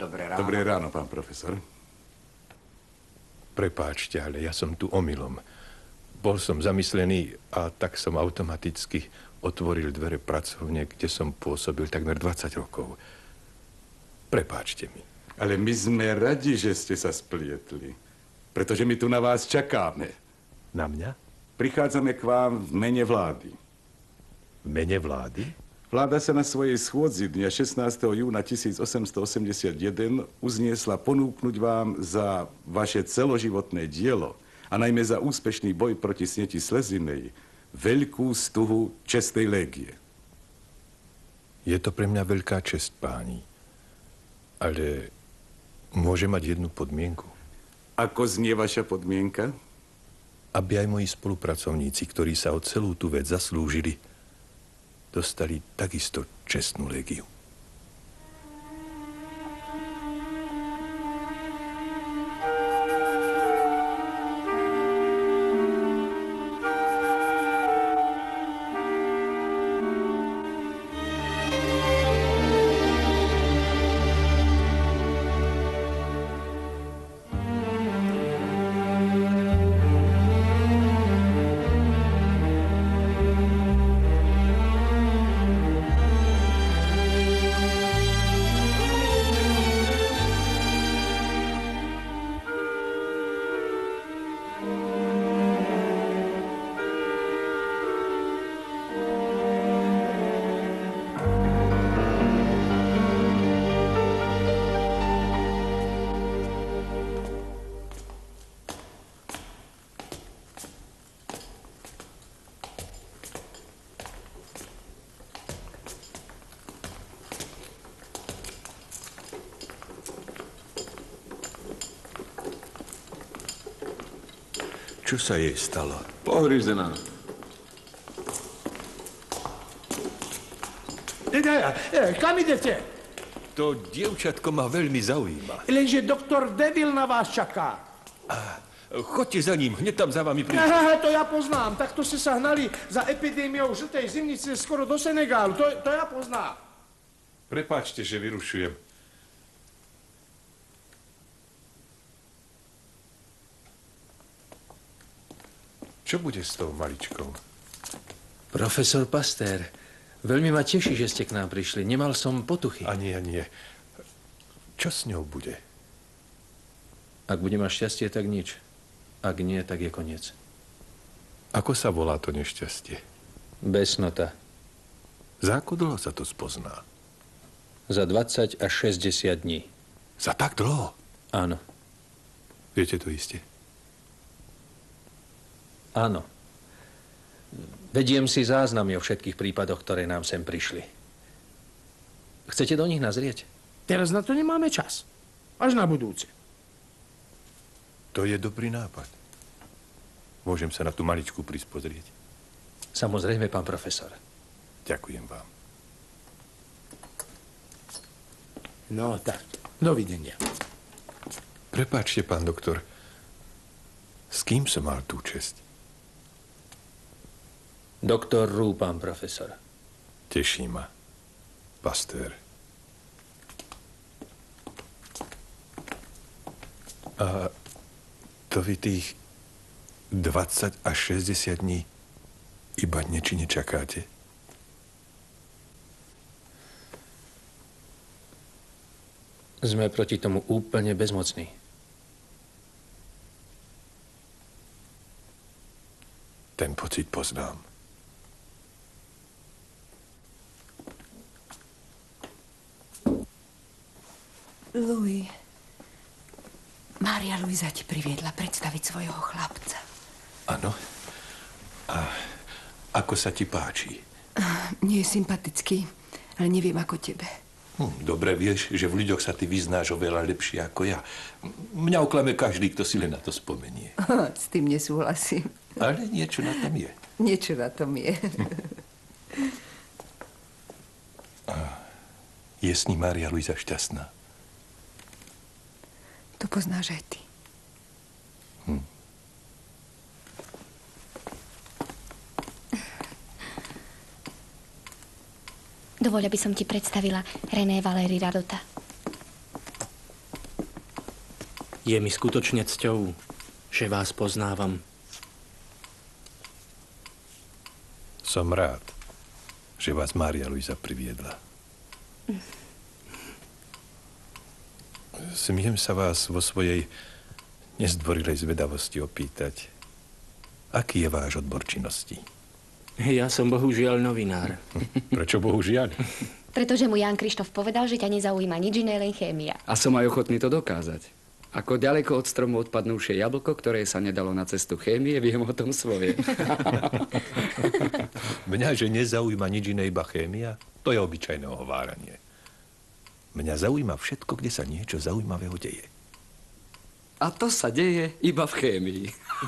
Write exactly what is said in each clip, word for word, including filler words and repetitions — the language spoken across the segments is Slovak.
Dobré ráno. Dobré ráno, pán profesor. Prepáčte, ale ja som tu omylom. Bol som zamyslený a tak som automaticky otvoril dvere pracovne, kde som pôsobil takmer dvadsať rokov. Prepáčte mi. Ale my sme radi, že ste sa splietli. Pretože my tu na vás čakáme. Na mňa? Prichádzame k vám v mene vlády. V mene vlády? Vláda sa na svojej schôdzi dňa šestnásteho júna tisícosemstoosemdesiatjeden uzniesla ponúknuť vám za vaše celoživotné dielo a najmä za úspešný boj proti sneti slezinej veľkú stuhu čestnej légie. Je to pre mňa veľká česť, páni. Ale môže mať jednu podmienku. Ako znie vaša podmienka? Aby aj moji spolupracovníci, ktorí sa o celú tú vec zaslúžili, dostali takisto čestnú légiu. Čo sa jej stalo? Pohryzená. Kam idete? To dievčatko ma veľmi zaujíma. Lenže doktor Devil na vás čaká. Choďte za ním, hneď tam za vami príde. Aha, to ja poznám. Takto ste sa hnali za epidémiou žltej zimnice skoro do Senegálu. To, to ja poznám. Prepáčte, že vyrušujem. Čo bude s tou maličkou? Profesor Pasteur, veľmi ma teší, že ste k nám prišli. Nemal som potuchy. A nie, nie. Čo s ňou bude? Ak bude mať šťastie, tak nič. Ak nie, tak je koniec. Ako sa volá to nešťastie? Besnota. Za ako dlho sa to spozná? Za dvadsať až šesťdesiat dní. Za tak dlho? Áno. Viete to iste? Áno. Vediem si záznamy o všetkých prípadoch, ktoré nám sem prišli. Chcete do nich nazrieť? Teraz na to nemáme čas. Až na budúce. To je dobrý nápad. Môžem sa na tú maličku prísť pozrieť? Samozrejme, pán profesor. Ďakujem vám. No tak, dovidenia. Prepáčte, pán doktor. S kým som mal tú česť? Doktor Roux, pán profesor. Teší ma. Pasteur. A to vy tých dvadsať až šesťdesiat dní iba nečine čakáte? Sme proti tomu úplne bezmocní. Ten pocit poznám. Louis, Mária Luisa ti priviedla predstaviť svojho chlapca. Áno. A ako sa ti páči? Nie je sympatický, ale neviem ako tebe. Hm, dobre vieš, že v ľuďoch sa ty vyznáš oveľa lepšie ako ja. Mňa oklame každý, kto si len na to spomenie. S tým nesúhlasím. Ale niečo na tom je. Niečo na tom je. Je s ním Mária Luisa šťastná? To poznáš aj ty. Hm. Dovoľ, aby som ti predstavila René Valéry Radota. Je mi skutočne cťou, že vás poznávam. Som rád, že vás Mária Luisa priviedla. Smiem sa vás vo svojej nezdvorilej zvedavosti opýtať, aký je váš odbor činnosti? Ja som bohužiaľ novinár. Prečo bohužiaľ? Pretože mu Ján Krištof povedal, že ťa nezaujíma nič iné, len chémia. A som aj ochotný to dokázať. Ako ďaleko od stromu odpadnúšie jablko, ktoré sa nedalo na cestu chémie, viem o tom svoje. Mňa, že nezaujíma nič iné, iba chémia, to je obyčajné ohováranie. Mňa zaujíma všetko, kde sa niečo zaujímavého deje. A to sa deje iba v chémii.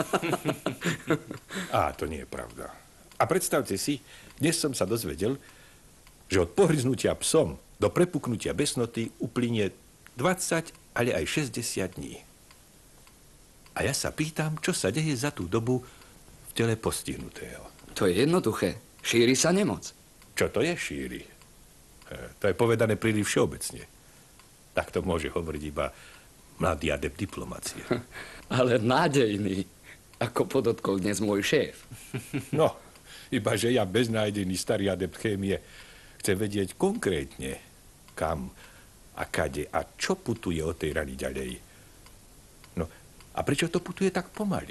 Á, to nie je pravda. A predstavte si, dnes som sa dozvedel, že od pohryznutia psom do prepuknutia besnoty uplynie dvadsať, ale aj šesťdesiat dní. A ja sa pýtam, čo sa deje za tú dobu v tele postihnutého. To je jednoduché. Šíri sa nemoc. Čo to je šíri? E, to je povedané príliš všeobecne. Tak to môže hovoriť iba mladý adept diplomacie. Ale nádejný, ako podotkol dnes môj šéf. No, iba že ja beznádený starý adept chémie chcem vedieť konkrétne, kam a kade a čo putuje od tej rany ďalej. No, a prečo to putuje tak pomaly?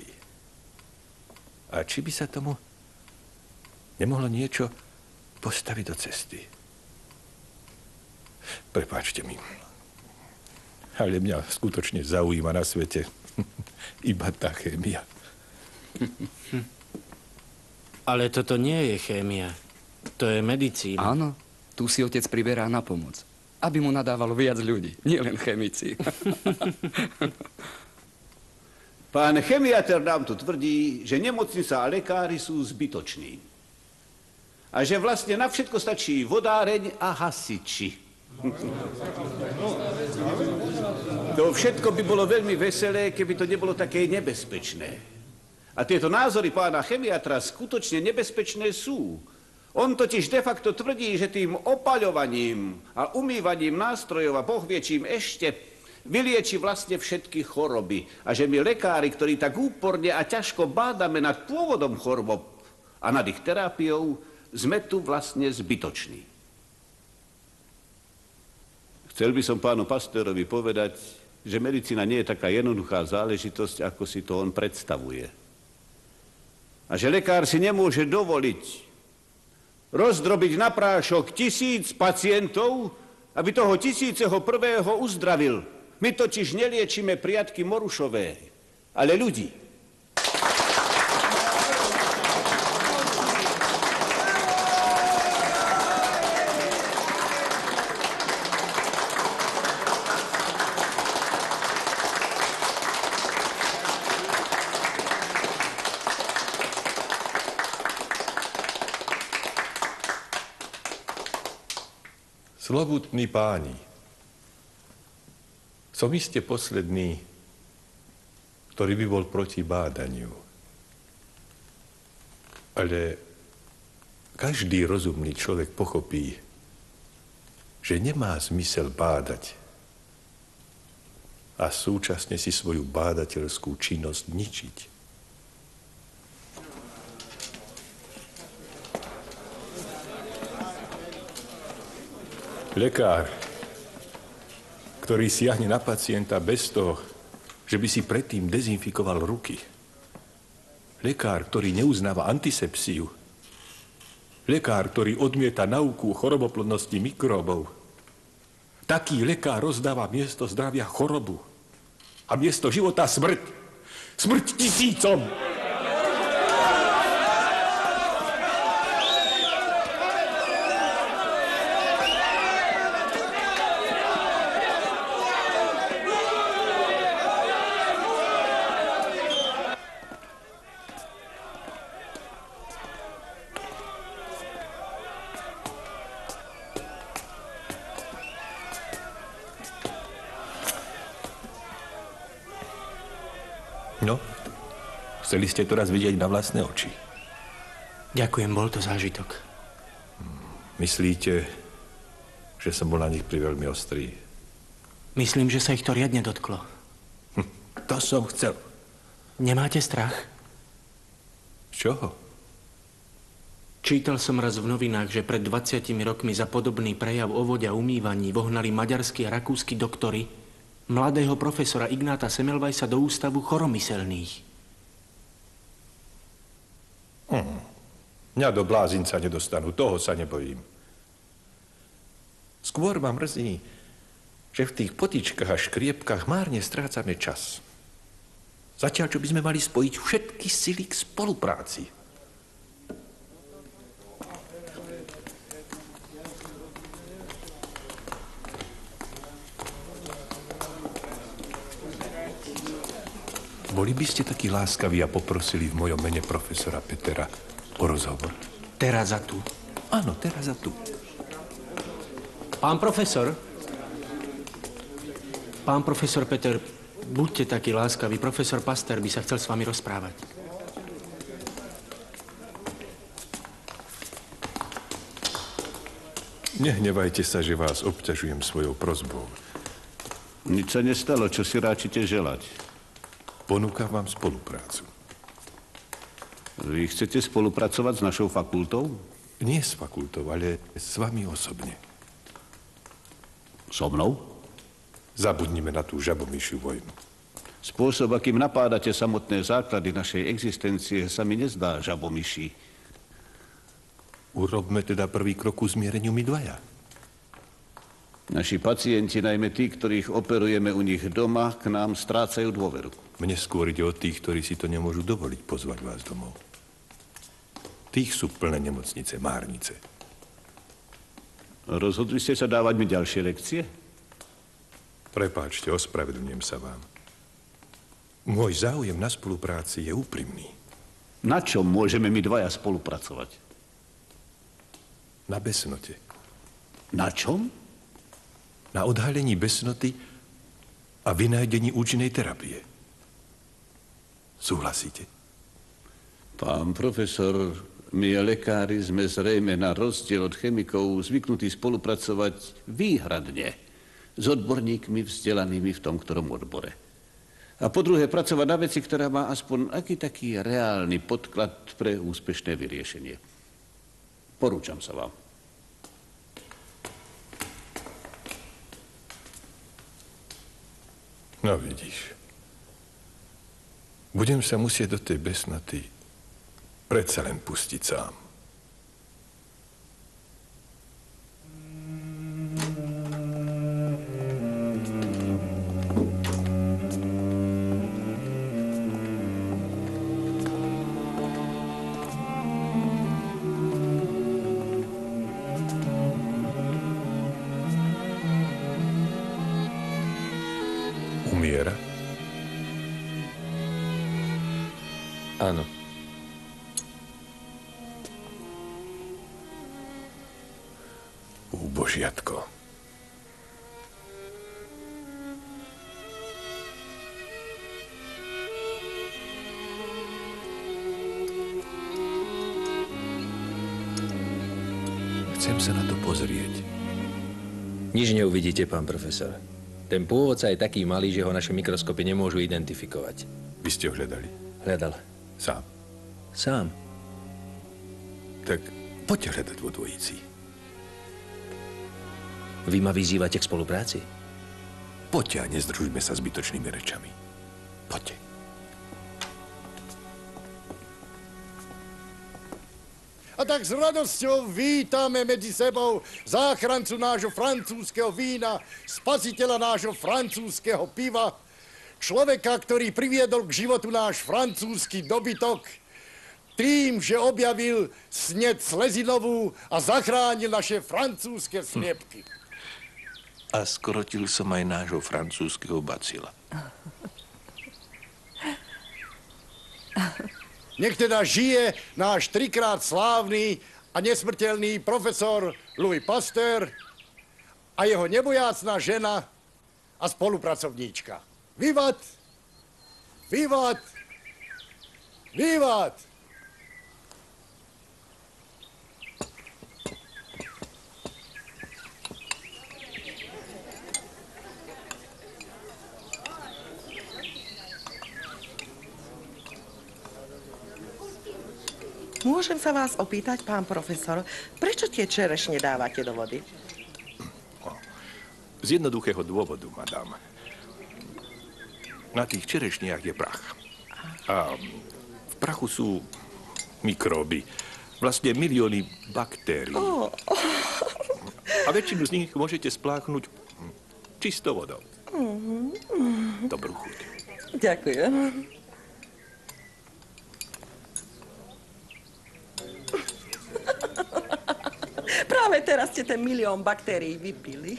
A či by sa tomu nemohlo niečo postaviť do cesty? Prepáčte mi, ale mňa skutočne zaujíma na svete iba tá chémia. Ale toto nie je chémia. To je medicína. Áno, tu si otec priberá na pomoc. Aby mu nadávalo viac ľudí, nielen chemici. Pán chemiatr nám tu tvrdí, že nemocnica a lekári sú zbytoční. A že vlastne na všetko stačí vodáreň a hasiči. To všetko by bolo veľmi veselé, keby to nebolo také nebezpečné. A tieto názory pána chemiatra skutočne nebezpečné sú. On totiž de facto tvrdí, že tým opaľovaním a umývaním nástrojov a boh vie čím ešte vylieči vlastne všetky choroby. A že my lekári, ktorí tak úporne a ťažko bádame nad pôvodom chorôb a nad ich terapiou, sme tu vlastne zbytoční. Chcel by som pánu Pasteurovi povedať, že medicína nie je taká jednoduchá záležitosť, ako si to on predstavuje. A že lekár si nemôže dovoliť rozdrobiť na prášok tisíc pacientov, aby toho tisíceho prvého uzdravil. My totiž neliečíme priatky morušové, ale ľudí. Slovutní páni, som iste posledný, ktorý by bol proti bádaniu. Ale každý rozumný človek pochopí, že nemá zmysel bádať a súčasne si svoju bádateľskú činnosť ničiť. Lekár, ktorý siahne na pacienta bez toho, že by si predtým dezinfikoval ruky. Lekár, ktorý neuznáva antisepsiu. Lekár, ktorý odmieta nauku o choroboplodnosti mikróbov. Taký lekár rozdáva miesto zdravia chorobu. A miesto života smrť. Smrť tisícom! No, chceli ste to raz vidieť na vlastné oči. Ďakujem, bol to zážitok. Myslíte, že som bol na nich priveľmi ostrý? Myslím, že sa ich to riadne dotklo. Hm. To som chcel. Nemáte strach? Z čoho? Čítal som raz v novinách, že pred dvadsiatimi rokmi za podobný prejav o vode a umývaní vohnali maďarskí a rakúski doktori mladého profesora Ignáta Semmelweisa do ústavu choromyselných. Hmm. Mňa do blázinca nedostanú, toho sa nebojím. Skôr ma mrzí, že v tých potičkách a škriepkách márne strácame čas. Zatiaľ, čo by sme mali spojiť všetky sily k spolupráci. Boli by ste takí láskaví a poprosili v mojom mene profesora Petera o rozhovor? Teraz a tu. Áno, teraz a tu. Pán profesor? Pán profesor Peter, buďte taký láskavý. Profesor Pasteur by sa chcel s vami rozprávať. Nehnevajte sa, že vás obťažujem svojou prosbou. Nič sa nestalo, čo si ráčite želať. Ponúkam vám spoluprácu. Vy chcete spolupracovať s našou fakultou? Nie s fakultou, ale s vami osobne. So mnou? Zabudnime na tú žabomyšiu vojnu. Spôsob, akým napádate samotné základy našej existencie, sa mi nezdá žabomyší. Urobme teda prvý krok ku zmiereniu my dvaja. Naši pacienti, najmä tí, ktorých operujeme u nich doma, k nám strácajú dôveru. Mne skôr ide o tých, ktorí si to nemôžu dovoliť pozvať vás domov. Tých sú plné nemocnice, márnice. Rozhodli ste sa dávať mi ďalšie lekcie? Prepáčte, ospravedlňujem sa vám. Môj záujem na spolupráci je úprimný. Na čom môžeme my dvaja spolupracovať? Na besnote. Na čom? Na odhalení besnoty a vynájdení účinnej terapie. Súhlasíte? Pán profesor, my lekári sme zrejme na rozdiel od chemikov zvyknutí spolupracovať výhradne s odborníkmi vzdelanými v tom ktorom odbore. A po druhé, pracovať na veci, ktorá má aspoň aký taký reálny podklad pre úspešné vyriešenie. Porúčam sa vám. No vidíš. Budem sa musieť do tej besnoty predsa len pustiť sám. Umiera? Áno. Božiatko. Chcem sa na to pozrieť. Nič neuvidíte, pán profesor. Ten pôvodca je taký malý, že ho naše mikroskopy nemôžu identifikovať. Vy ste ho hľadali? Hľadal. Sám? Sám. Tak poďte hľadať vo dvojici. Vy ma vyzývate k spolupráci? Poďte a nezdružme sa zbytočnými rečami. Poďte. A tak s radosťou vítame medzi sebou záchrancu nášho francúzskeho vína, spasiteľa nášho francúzskeho piva, človeka, ktorý priviedol k životu náš francúzsky dobytok, tým, že objavil sneď slezinovú a zachránil naše francúzske sliepky. A skrotil som aj nášho francúzskeho bacila. Nech teda žije náš trikrát slávny a nesmrteľný profesor Louis Pasteur a jeho nebojácna žena a spolupracovníčka. Vivat! Vivat! Vivat! Môžem sa vás opýtať, pán profesor, prečo tie čerešne dávate do vody? Z jednoduchého dôvodu, madam. Na tých čerešniach je prach. A v prachu sú mikróby. Vlastne milióny baktérií. Oh. A väčšinu z nich môžete spláchnuť čistou vodou. Mm-hmm. Dobrú chuť. Ďakujem. Práve teraz ste ten milión baktérií vypili.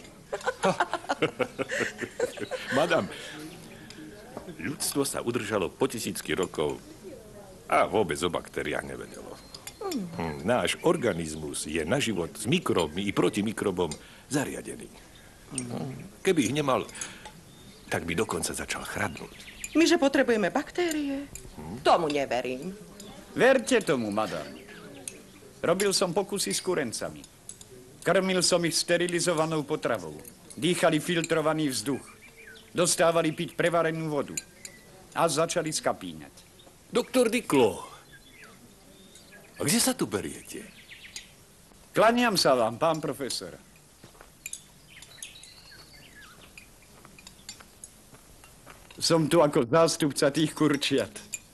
Madam, ľudstvo sa udržalo po tisícky rokov a vôbec o baktériách nevedelo. Hm, náš organizmus je na život s mikróbmi i proti mikrobom zariadený. Keby ich nemal, tak by dokonca začal chradnúť. My, že potrebujeme baktérie? Hm? Tomu neverím. Verte tomu, madam. Robil som pokusy s kurencami. Krmil som ich sterilizovanou potravou. Dýchali filtrovaný vzduch. Dostávali piť prevarenú vodu. A začali skapínať. Doktor Diklo, a kde sa tu beriete? Klaniam sa vám, pán profesor. Som tu ako zástupca tých kurčiat.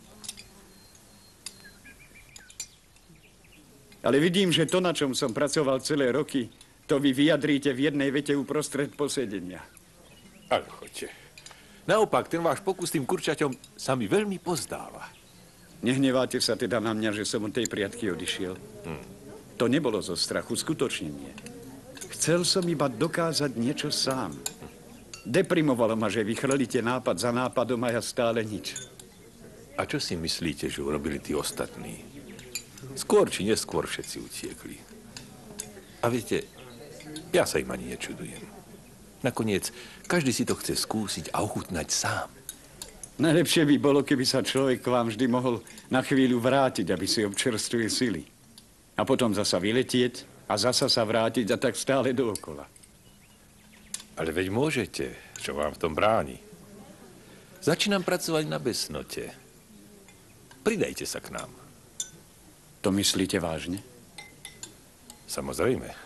Ale vidím, že to, na čom som pracoval celé roky, to vy vyjadríte v jednej vete uprostred posedenia. Ale choďte. Naopak, ten váš pokus s tým kurčaťom sa mi veľmi pozdáva. Nehneváte sa teda na mňa, že som od tej priatky odišiel? Hmm. To nebolo zo strachu, skutočne nie. Chcel som iba dokázať niečo sám. Deprimovalo ma, že vychrlíte nápad za nápadom a ja stále nič. A čo si myslíte, že urobili tí ostatní? Skôr či neskôr všetci utiekli. A viete, ja sa im ani nečudujem. Nakoniec, každý si to chce skúsiť a ochutnať sám. Najlepšie by bolo, keby sa človek k vám vždy mohol na chvíľu vrátiť, aby si občerstvuje sily. A potom zasa vyletieť a zasa sa vrátiť a tak stále dookola. Ale veď môžete, čo vám v tom bráni. Začínam pracovať na besnote. Pridajte sa k nám. To myslíte vážne? Samozrejme.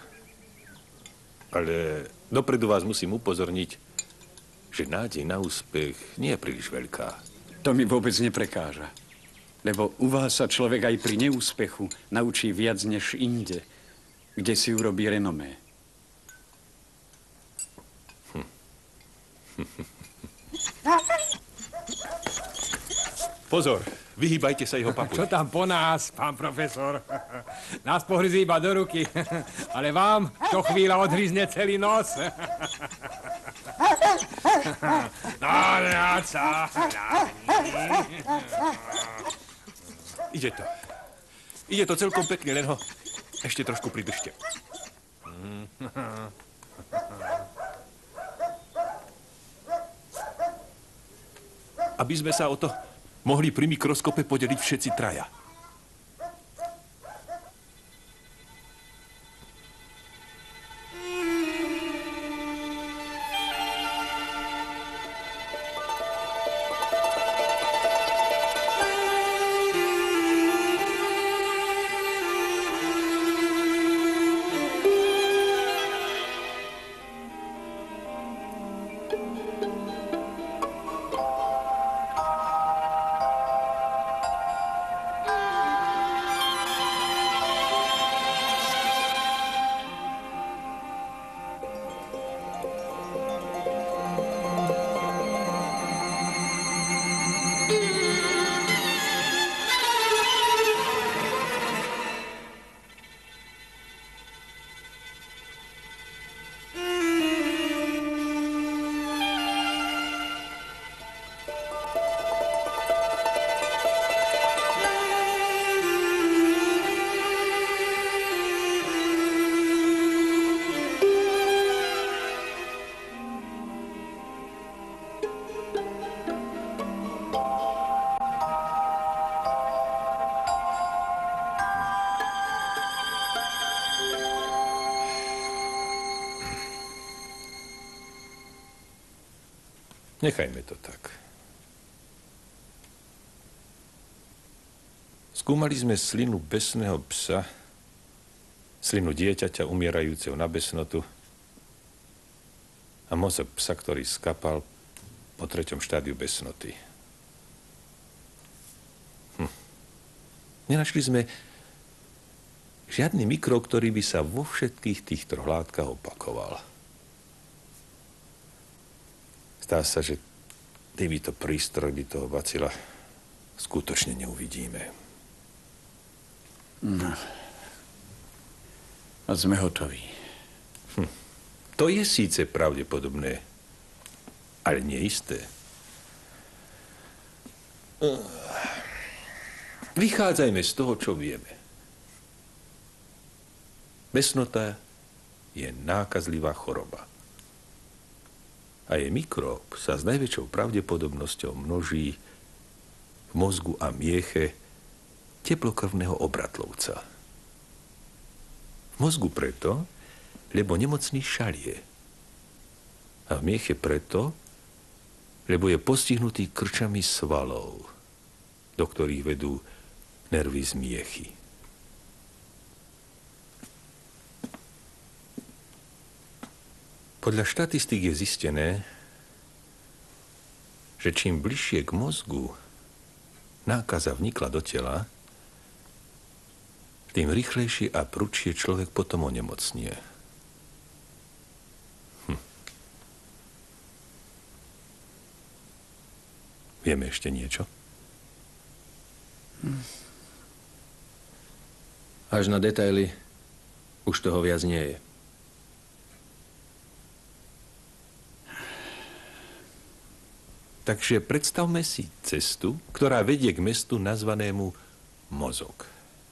Ale dopredu vás musím upozorniť, že nádej na úspech nie je príliš veľká. To mi vôbec neprekáža. Lebo u vás sa človek aj pri neúspechu naučí viac než inde, kde si urobí renomé. Hm. Pozor, vyhýbajte sa jeho papu. Čo tam po nás, pán profesor? Nás pohryzí iba do ruky, ale vám čo chvíľa odhryzne celý nos. No, sa. Ide to. Ide to celkom pekne, len ho ešte trošku pridržte. Aby sme sa o to mohli pri mikroskope podeliť všetci traja. Nechajme to tak. Skúmali sme slinu besného psa, slinu dieťaťa umierajúceho na besnotu a mozog psa, ktorý skapal po treťom štádiu besnoty. Hm. Nenašli sme žiadny mikrob, ktorý by sa vo všetkých tých troch látkach opakoval. Zdá sa, že týmito prístrojmi toho bacila skutočne neuvidíme. No. A sme hotoví. Hm. To je síce pravdepodobné, ale neisté. Vychádzajme z toho, čo vieme. Besnota je nákazlivá choroba. A jej mikrób sa s najväčšou pravdepodobnosťou množí v mozgu a mieche teplokrvného obratlovca. V mozgu preto, lebo nemocný šalie. A v mieche preto, lebo je postihnutý krčami svalov, do ktorých vedú nervy z miechy. Podľa štatistík je zistené, že čím bližšie k mozgu nákaza vnikla do tela, tým rýchlejšie a prudšie človek potom onemocnie. Hm. Vieme ešte niečo? Hm. Až na detaily už toho viac nie je. Takže predstavme si cestu, ktorá vedie k mestu nazvanému mozog.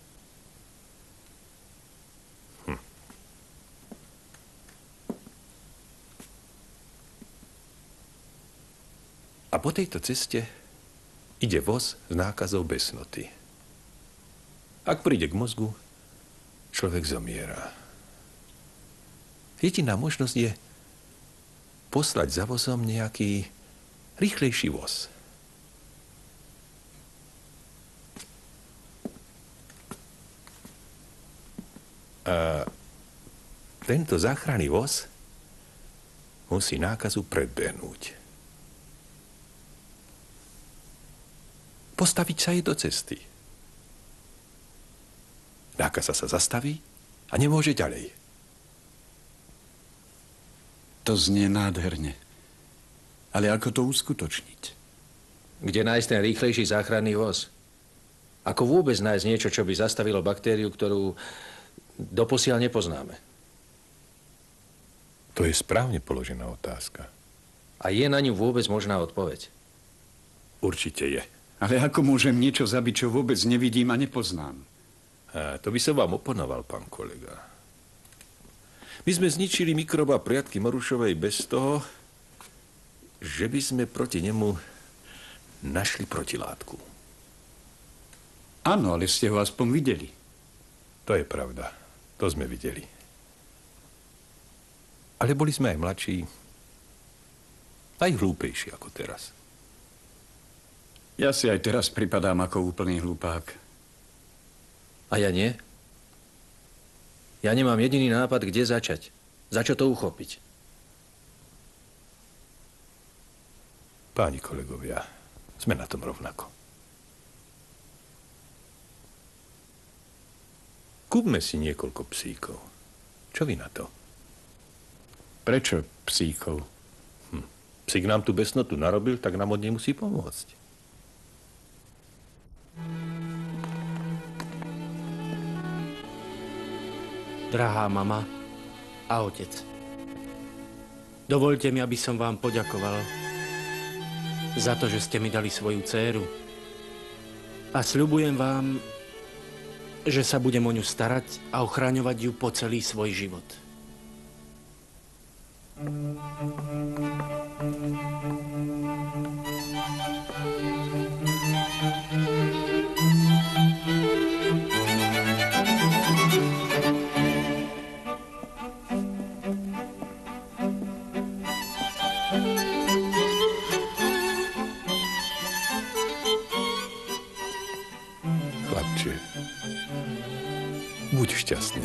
Hm. A po tejto ceste ide voz s nákazou besnoty. Ak príde k mozgu, človek zomiera. Jediná možnosť je poslať za vozom nejaký rýchlejší voz. A tento záchranný voz musí nákazu predbehnúť. Postaviť sa jej do cesty. Nákaza sa zastaví a nemôže ďalej. To znie nádherne. Ale ako to uskutočniť? Kde nájsť ten rýchlejší záchranný voz? Ako vôbec nájsť niečo, čo by zastavilo baktériu, ktorú doposiaľ nepoznáme? To je správne položená otázka. A je na ňu vôbec možná odpoveď? Určite je. Ale ako môžem niečo zabiť, čo vôbec nevidím a nepoznám? A to by som vám oponoval, pán kolega. My sme zničili mikroba priatky Morušovej bez toho, že by sme proti nemu našli protilátku. Áno, ale ste ho aspoň videli. To je pravda. To sme videli. Ale boli sme aj mladší, aj hlúpejší ako teraz. Ja si aj teraz pripadám ako úplný hlupák. A ja nie? Ja nemám jediný nápad, kde začať. Za čo to uchopiť? Páni kolegovia, sme na tom rovnako. Kúpme si niekoľko psíkov. Čo vy na to? Prečo psíkov? Hm. Psík nám tu besnotu narobil, tak nám od nej musí pomôcť. Drahá mama a otec, dovoľte mi, aby som vám poďakoval za to, že ste mi dali svoju dcéru. A sľubujem vám, že sa budem o ňu starať a ochraňovať ju po celý svoj život. Chlapče, Buď šťastný.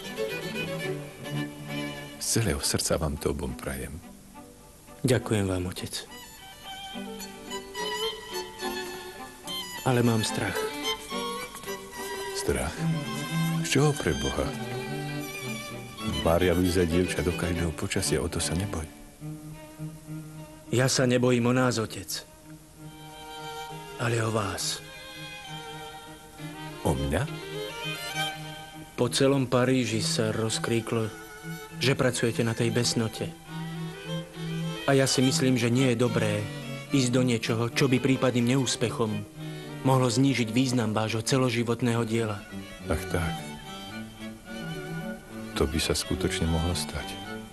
Z celého srdca vám to obom prajem. Ďakujem vám, otec. Ale mám strach. Strach? Z čoho pre Boha? Mária Luisa dievča do každého počasia, o to sa neboj. Ja sa nebojím o nás, otec. Ale o vás. O mňa? Po celom Paríži sa rozkríklo, že pracujete na tej besnote. A ja si myslím, že nie je dobré ísť do niečoho, čo by prípadným neúspechom mohlo znížiť význam vášho celoživotného diela. Ach tak. To by sa skutočne mohlo stať.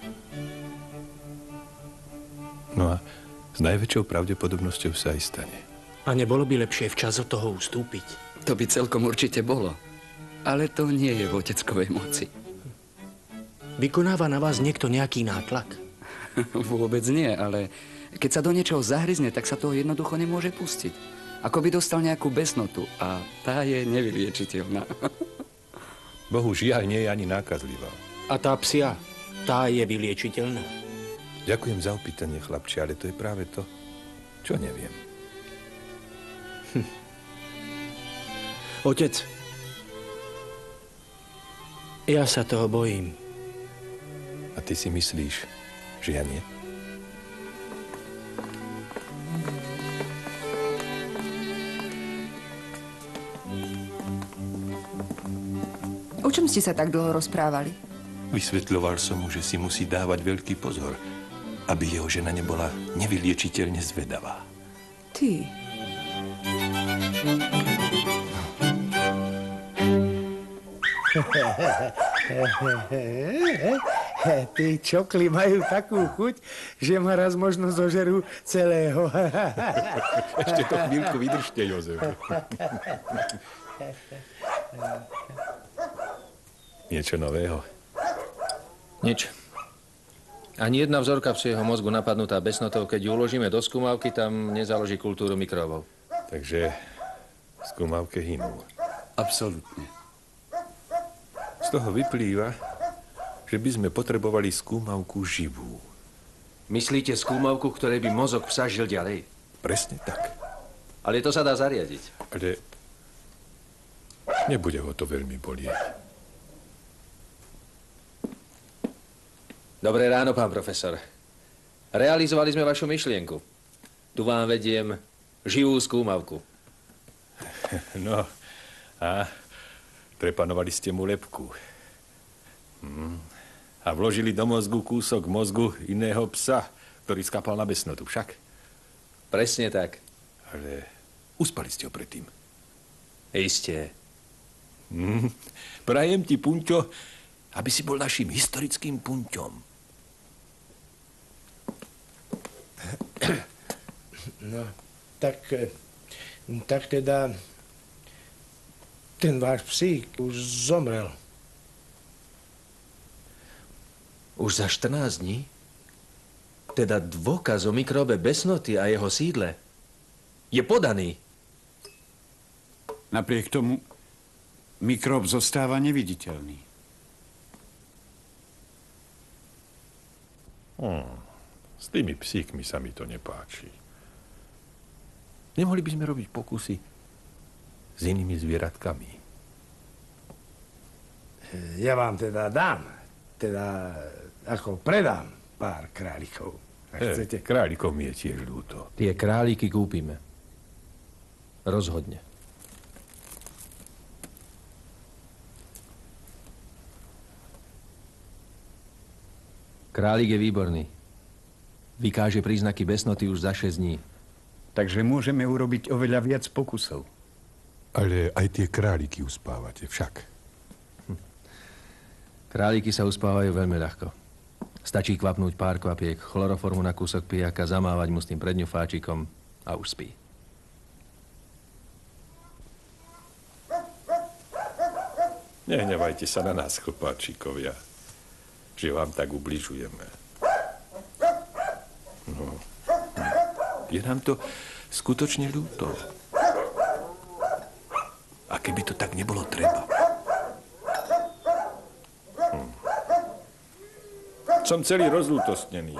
No a s najväčšou pravdepodobnosťou sa aj stane. A nebolo by lepšie včas od toho ustúpiť? To by celkom určite bolo. Ale to nie je v oteckovej moci. Vykonáva na vás niekto nejaký nátlak? Vôbec nie, ale keď sa do niečoho zahryzne, tak sa toho jednoducho nemôže pustiť. Ako by dostal nejakú besnotu a tá je nevyliečiteľná. Bohužiaľ, nie je ani nákazlivá. A tá psia, tá je vyliečiteľná? Ďakujem za opýtanie, chlapče, ale to je práve to, čo neviem. Hm. Otec, ja sa toho bojím. A ty si myslíš, že ja nie? O čom ste sa tak dlho rozprávali? Vysvetľoval som mu, že si musí dávať veľký pozor, aby jeho žena nebola nevyliečiteľne zvedavá. Ty. Tí čokli majú takú chuť, že ma raz možno zožerú celého. Ešte to chvíľku vydržte, Jozef. Niečo nového? Nič. Ani jedna vzorka psieho mozgu napadnutá besnotou, keď ju uložíme do skúmavky, tam nezaloží kultúru mikróbov. Takže v skúmavke hynú. Absolútne. Z toho vyplýva, že by sme potrebovali skúmavku živú. Myslíte skúmavku, ktorej by mozog psa žil ďalej? Presne tak. Ale to sa dá zariadiť. Ale nebude ho to veľmi bolieť. Dobré ráno, pán profesor. Realizovali sme vašu myšlienku. Tu vám vediem živú skúmavku. No, a trepanovali ste mu lebku. Hm. A vložili do mozgu kúsok mozgu iného psa, ktorý skapal na besnotu, však? Presne tak. Ale uspali ste ho predtým. Isté. Hm. Prajem ti, Punťo, aby si bol našim historickým Punťom. No, tak, tak teda ten váš psík už zomrel. Už za štrnásť dní? Teda dôkaz o mikróbe besnoty a jeho sídle je podaný. Napriek tomu mikrób zostáva neviditeľný. Hmm. S tými psíkmi sa mi to nepáči. Nemohli by sme robiť pokusy s inými zvieratkami? Ja vám teda dám, teda ako predám pár králikov. Ak Hey, chcete. Králikov mi je tiež ľúto. Tie králiky kúpime. Rozhodne. Králik je výborný. Vykáže príznaky besnoty už za šesť dní. Takže môžeme urobiť oveľa viac pokusov. Ale aj tie králiky uspávate, však. Hm. Králiky sa uspávajú veľmi ľahko. Stačí kvapnúť pár kvapiek chloroformu na kúsok pijaka, zamávať mu s tým predňufáčikom a už spí. Nehnevajte sa na nás, chlpáčikovia, že vám tak ubližujeme. No. Je nám to skutočne ľúto. A A keby to tak nebolo treba? Hm. Som celý rozlútostnený.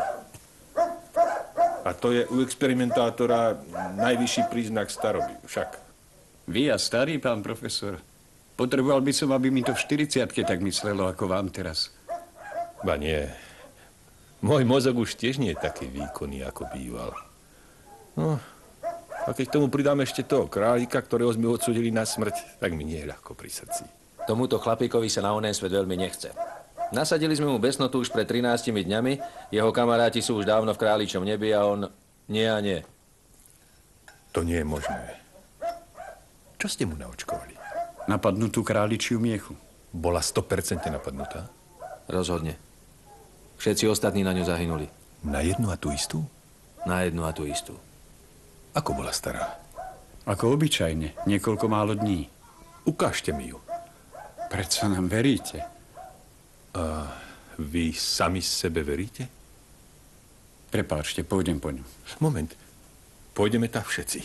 A to je u experimentátora najvyšší príznak staroby. Však. Vy a starý, pán profesor. Potreboval by som, aby mi to v štyridsiatke tak myslelo, ako vám teraz. Ba nie. Môj mozog už tiež nie je taký výkonný, ako býval. No, a keď tomu pridáme ešte toho králika, ktorého sme odsúdili na smrť, tak mi nie je ľahko pri srdci. Tomuto chlapíkovi sa na onen svet veľmi nechce. Nasadili sme mu besnotu už pred trinástimi dňami, jeho kamaráti sú už dávno v králičom nebi a on nie a nie. To nie je možné. Čo ste mu naočkovali? Napadnutú králičiu miechu. Bola sto percent napadnutá? Rozhodne. Všetci ostatní na ňu zahynuli. Na jednu a tú istú? Na jednu a tú istú. Ako bola stará? Ako obyčajne, niekoľko málo dní. Ukážte mi ju. Predsa nám veríte. A vy sami sebe veríte? Prepáčte, pôjdem po ňu. Moment. Pôjdeme tak všetci.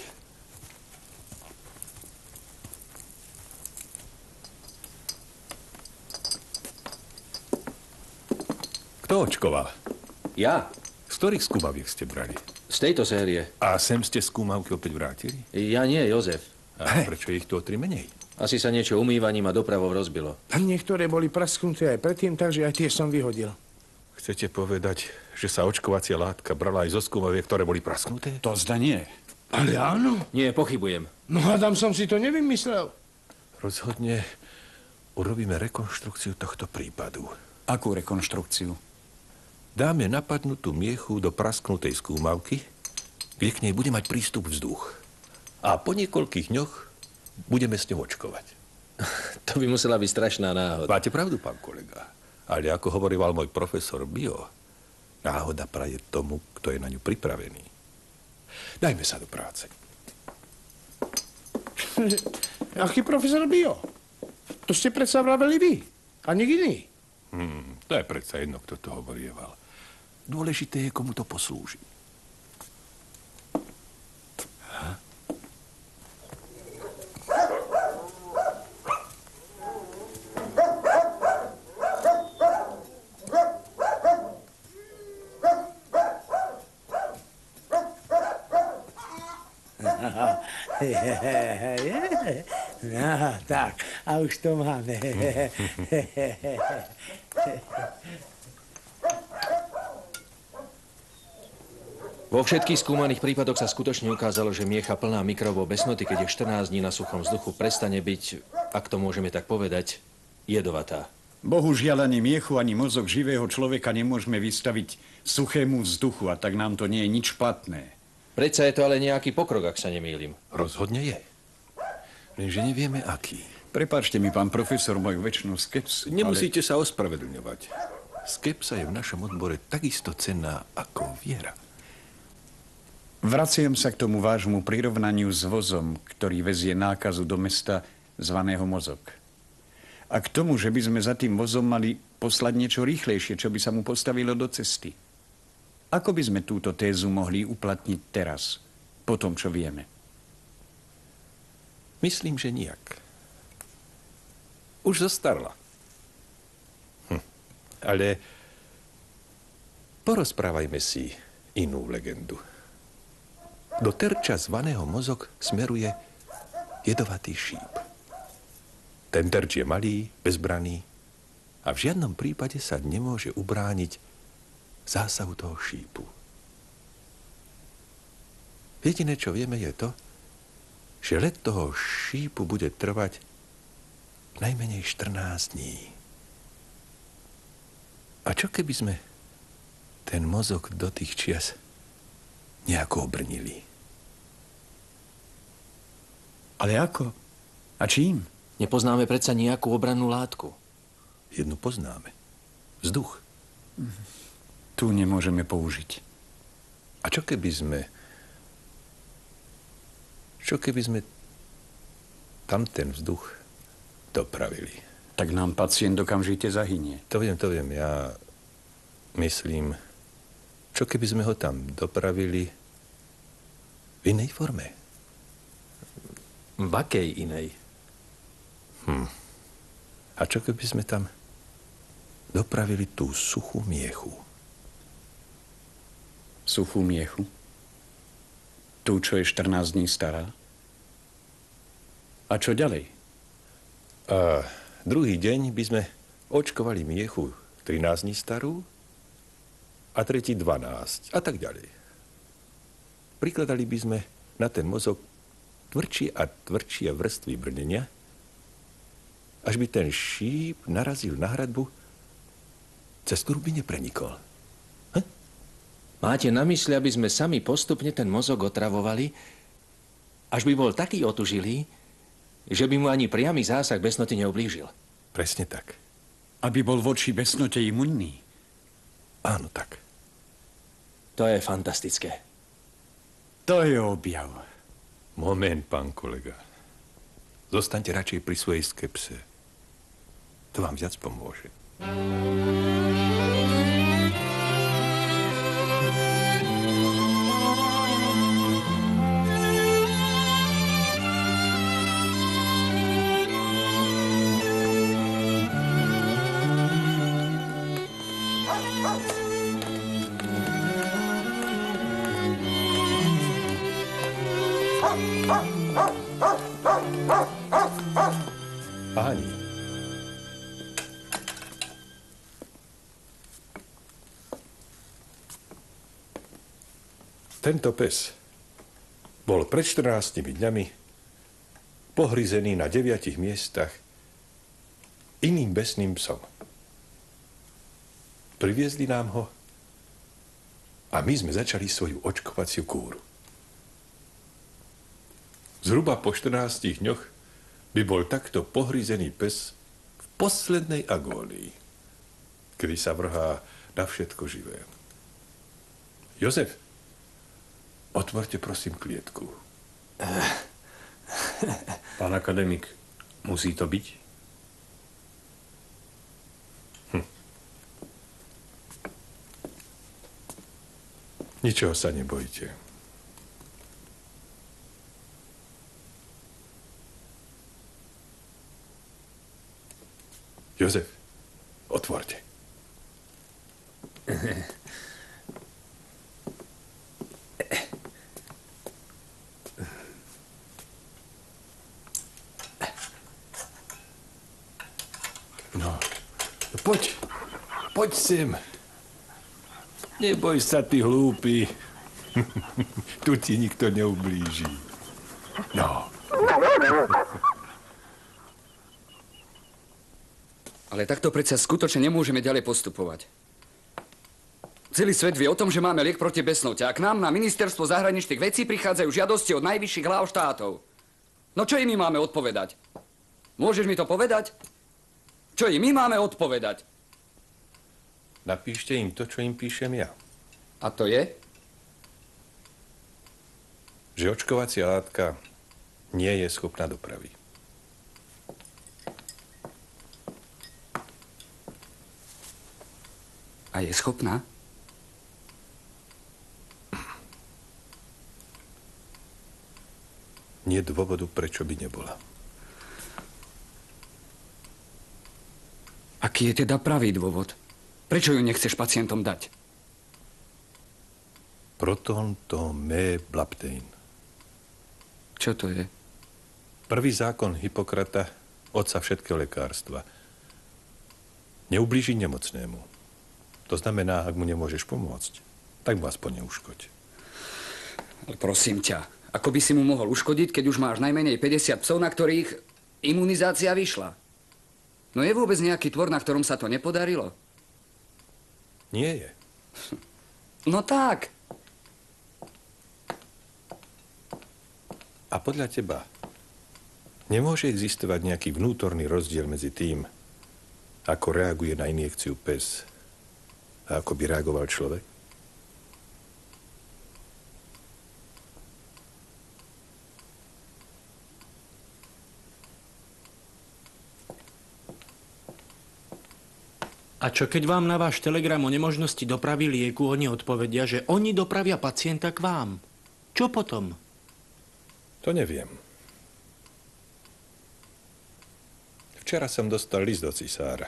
Kto očkoval? Ja. Z ktorých skúmaviek ste brali? Z tejto série. A sem ste skúmavky opäť vrátili? Ja nie, Jozef. A prečo ich tu o tri menej? Asi sa niečo umývaním a dopravou rozbilo. Niektoré boli prasknuté aj predtým, takže aj tie som vyhodil. Chcete povedať, že sa očkovacia látka brala aj zo skúmaviek, ktoré boli prasknuté? To zda nie. Ale áno. Nie, pochybujem. No hádam som si to nevymyslel. Rozhodne urobíme rekonštrukciu tohto prípadu. Akú rekonštrukciu? Dáme napadnutú miechu do prasknutej skúmavky, kde k nej bude mať prístup vzduch. A po niekoľkých dňoch budeme s ňou očkovať. To by musela byť strašná náhoda. Máte pravdu, pán kolega. Ale ako hovoril môj profesor bio, náhoda praje tomu, kto je na ňu pripravený. Dajme sa do práce. Aký profesor bio? To ste predsa vraveli vy. A nik iný. Hmm, to je predsa jedno, kto to hovorieval. Dôležité je, komu to poslúži. No, tak, a už to máme. Vo všetkých skúmaných prípadoch sa skutočne ukázalo, že miecha plná mikrobov besnoty, keď je štrnásť dní na suchom vzduchu, prestane byť, ak to môžeme tak povedať, jedovatá. Bohužiaľ ani miechu, ani mozog živého človeka nemôžeme vystaviť suchému vzduchu a tak nám to nie je nič platné. Predsa je to ale nejaký pokrok, ak sa nemýlim. Rozhodne je. Lenže nevieme, aký. Prepáčte mi, pán profesor, moju večnú skepsu. Nemusíte ale... sa ospravedlňovať. Skepsa je v našom odbore takisto cenná ako viera. Vraciam sa k tomu vášmu prirovnaniu s vozom, ktorý vezie nákazu do mesta zvaného mozog. A k tomu, že by sme za tým vozom mali poslať niečo rýchlejšie, čo by sa mu postavilo do cesty. Ako by sme túto tézu mohli uplatniť teraz, po tom, čo vieme? Myslím, že nijak. Už zostarla. Hm. Ale porozprávajme si inú legendu. Do terča zvaného mozog smeruje jedovatý šíp. Ten terč je malý, bezbranný a v žiadnom prípade sa nemôže ubrániť zásahu toho šípu. Jediné, čo vieme, je to, že let toho šípu bude trvať najmenej štrnásť dní. A čo keby sme ten mozog do tých čias nejako obrnili? Ale ako? A čím? Nepoznáme predsa nejakú obrannú látku. Jednu poznáme. Vzduch. Tu nemôžeme použiť. A čo keby sme... Čo keby sme tam ten vzduch dopravili? Tak nám pacient okamžite zahynie. To viem, to viem. Ja myslím, čo keby sme ho tam dopravili v inej forme? V akej inej? Hm. A čo keby sme tam dopravili tú suchú miechu? Suchú miechu? Tú, čo je štrnásť dní stará? A čo ďalej? A druhý deň by sme očkovali miechu trinásť dní starú a tretí dvanásť a tak ďalej. Prikladali by sme na ten mozog tvrdšie a tvrdšie vrstvy brnenia, až by ten šíp narazil na hradbu, cez ktorú by neprenikol. Hm? Máte na mysli, aby sme sami postupne ten mozog otravovali, až by bol taký otužilý, že by mu ani priamy zásah besnoty neublížil? Presne tak. Aby bol voči besnote imunný? Áno, tak. To je fantastické. To je objav. Moment, pán kolega. Zostaňte radšej pri svojej skepse. To vám viac pomôže. Páni, tento pes bol pred štrnástimi dňami pohryzený na deviatich miestach iným besným psom. Priviezli nám ho a my sme začali svoju očkovaciu kúru. Zhruba po štrnástich dňoch by bol takto pohryzený pes v poslednej agónii, kedy sa vrhá na všetko živé. Jozef, otvorte prosím klietku. Pán akademik, musí to byť? Hm. Ničoho sa nebojte. Jozef, otvorte. No, poď, poď sem. Neboj sa, ty hlúpy. Tu ti nikto neublíži. No. Ale takto predsa skutočne nemôžeme ďalej postupovať. Celý svet vie o tom, že máme liek proti besnote a k nám na ministerstvo zahraničných vecí prichádzajú žiadosti od najvyšších hlav štátov. No čo im my máme odpovedať? Môžeš mi to povedať? Čo im my máme odpovedať? Napíšte im to, čo im píšem ja. A to je? Že očkovacia látka nie je schopná dopravy. A je schopná? Nie dôvodu, prečo by nebola. Aký je teda pravý dôvod? Prečo ju nechceš pacientom dať? Proton to meblaptén. Čo to je? Prvý zákon Hippokrata, otca všetkého lekárstva. Neublížiť nemocnému. To znamená, ak mu nemôžeš pomôcť, tak mu aspoň neuškoď. Ale prosím ťa, ako by si mu mohol uškodiť, keď už máš najmenej päťdesiat psov, na ktorých imunizácia vyšla? No je vôbec nejaký tvor, na ktorom sa to nepodarilo? Nie je. No tak. A podľa teba nemôže existovať nejaký vnútorný rozdiel medzi tým, ako reaguje na injekciu pes a ako by reagoval človek? A čo keď vám na váš telegram o nemožnosti dopravy lieku oni odpovedia, že oni dopravia pacienta k vám? Čo potom? To neviem. Včera som dostal list od cisára.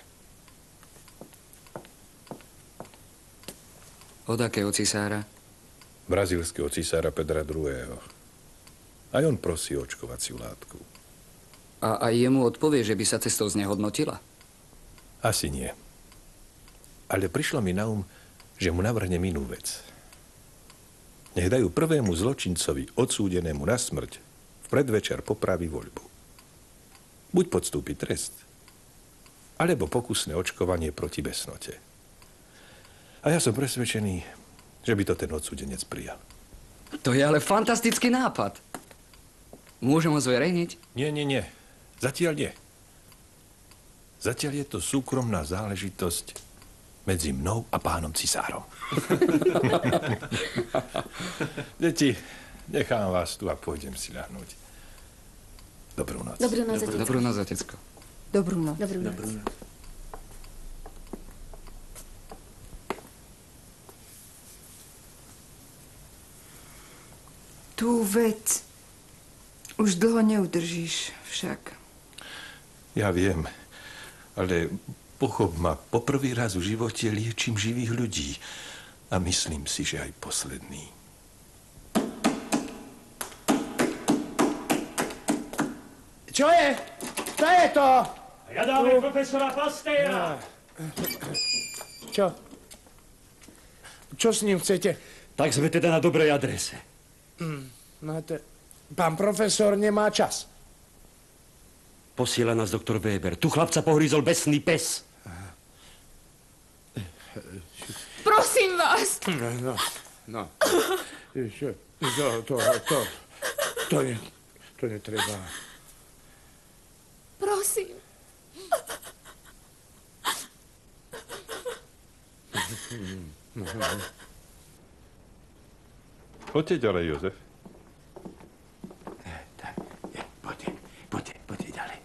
Od akého cisára? Brazílskeho cisára Pedra druhého. Aj on prosí o očkovaciu látku. A aj jemu odpovie, že by sa cestou znehodnotila? Asi nie. Ale prišlo mi na um, že mu navrhnem inú vec. Nech dajú prvému zločincovi odsúdenému na smrť v predvečer popraví voľbu. Buď podstúpi trest, alebo pokusné očkovanie proti besnote. A ja som presvedčený, že by to ten odsúdenec prijal. To je ale fantastický nápad. Môžem ho zverejniť? Nie, nie, nie. Zatiaľ nie. Zatiaľ je to súkromná záležitosť medzi mnou a pánom cisárom. Deti, nechám vás tu a pôjdem si ľahnúť. Dobrú noc. Dobrú noc, otecko. Dobrú noc, otecko. Dobrú noc. Dobrú noc. Dobrú noc. Tú vec už dlho neudržíš však. Ja viem, ale pochop ma, poprvý raz v živote liečím živých ľudí a myslím si, že aj posledný. Čo je? Kto je to? Hľadáme profesora Pastéra. Čo? Čo s ním chcete? Tak sme teda na dobrej adrese. Mm, no to... Pán profesor nemá čas. Posiela nás doktor Weber. Tu chlapca pohryzol besný pes. Prosím vás. No, no, no. Čo? To, to, to, to, ne, to netreba. Prosím. Poďte ďalej, Jozef. Poďte, poďte, poďte ďalej.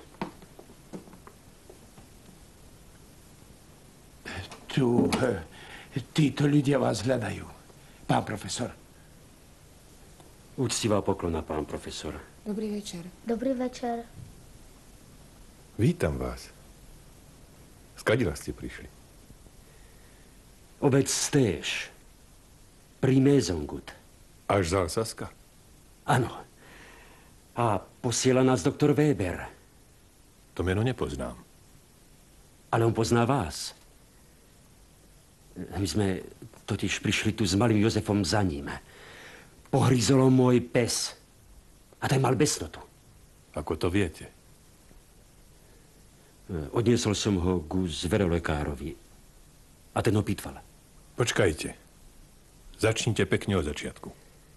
Tu, títo ľudia vás hľadajú. Pán profesor. Úctivá poklona, pán profesor. Dobrý večer. Dobrý večer. Vítam vás. Skadila ste prišli? Obec Stéž. Pri Mézongut. Až z Alsaska? Áno. A posiela nás doktor Weber. To meno nepoznám. Ale on pozná vás. My sme totiž prišli tu s malým Jozefom za ním. Pohryzolo môj pes. A ten mal besnotu. Ako to viete? Odniesol som ho ku zverolekárovi. A ten ho pýtval. Počkajte. Začnite pekne od začiatku.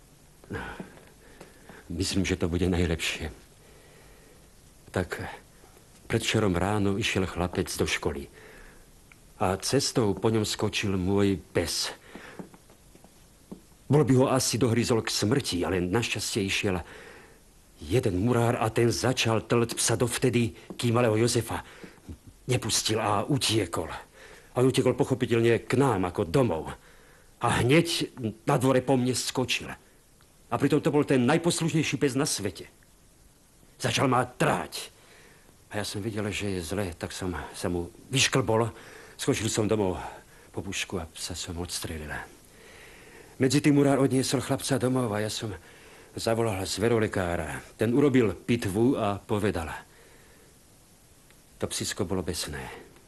Myslím, že to bude najlepšie. Tak predvčerom ráno išiel chlapec do školy. A cestou po ňom skočil môj pes. Bol by ho asi dohryzol k smrti, ale našťastie išiel jeden murár a ten začal tlť psa dovtedy, kým malého Jozefa nepustil a utiekol. A utiekol pochopiteľne k nám ako domov. A hneď na dvore po mne skočil. A pritom to bol ten najposlušnejší pes na svete. Začal ma tráť. A ja som videl, že je zle, tak som sa mu vyšklbol. Skočil som domov po pušku a psa som odstrelil. Medzi tým murár odniesol chlapca domov a ja som zavolal zverolekára. Ten urobil pitvu a povedal. To psisko bolo besné.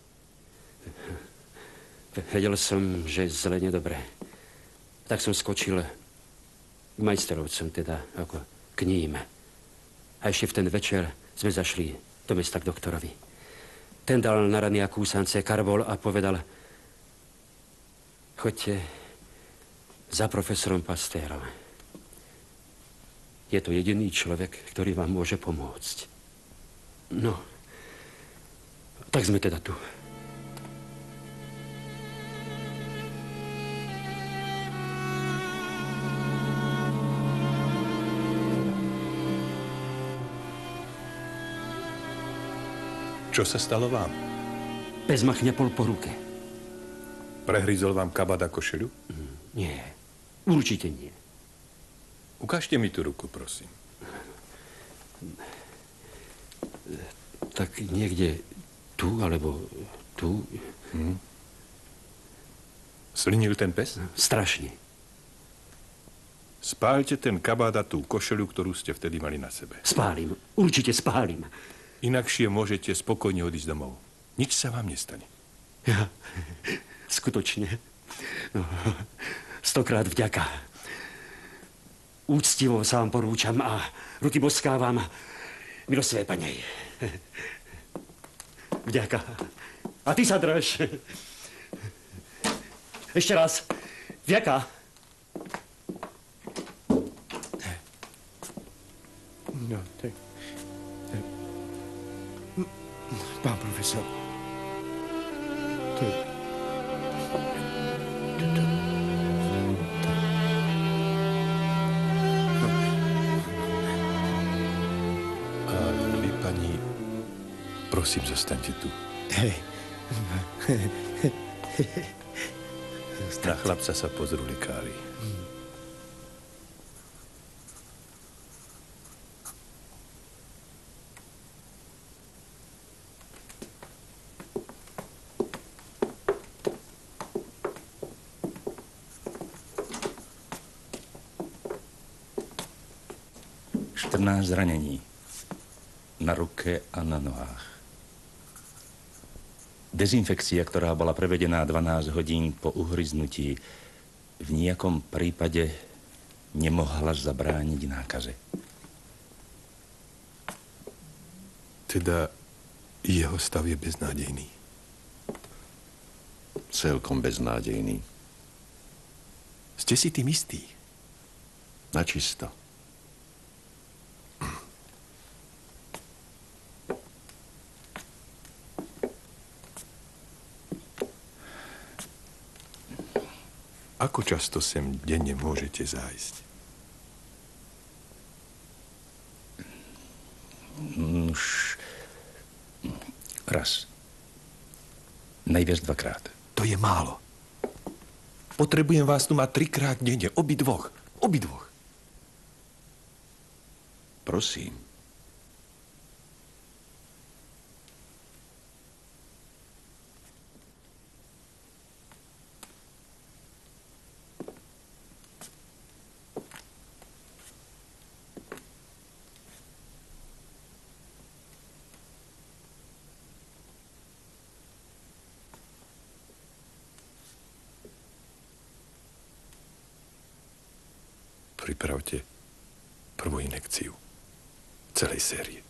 Vedel som, že zle nedobre. Tak som skočil k majsterovcom, teda ako k ním. A ešte v ten večer sme zašli do mesta k doktorovi. Ten dal na rany a kúsance karbol a povedal, choďte za profesorom Pastérom. Je to jediný človek, ktorý vám môže pomôcť. No, tak sme teda tu. Čo sa stalo vám? Pes ma chňapol po ruke. Prehryzol vám kabát a košeľu? Mm, nie, určite nie. Ukážte mi tú ruku, prosím. Tak niekde tu, alebo tu. Hm. Slinil ten pes? Strašne. Spálte ten kabát a tú košelu, ktorú ste vtedy mali na sebe. Spálim. Určite spálim. Inakšie môžete spokojne odísť domov. Nič sa vám nestane. Ja, skutočne. No, stokrát vďaka. Úctivo sa vám porúčam a ruky boskávam milosvé panej. Vďaka. A ty sa drž. Ešte raz. Vďaka. No, tak... tak. Pán profesor. To je... Prosím, zostaňte tu. Hej. Na chlapca sa pozrú lekári. štrnásť zranení na ruke a na nohách. Dezinfekcia, ktorá bola prevedená dvanásť hodín po uhryznutí, v nejakom prípade nemohla zabrániť nákaze. Teda jeho stav je beznádejný. Celkom beznádejný. Ste si tým istý? Načisto. Ako často sem denne môžete zájsť? Už raz. Najviac dvakrát. To je málo. Potrebujem vás tu mať trikrát denne. Obidvoch. Obidvoch. Prosím. Pripravte prvú injekciu celej série.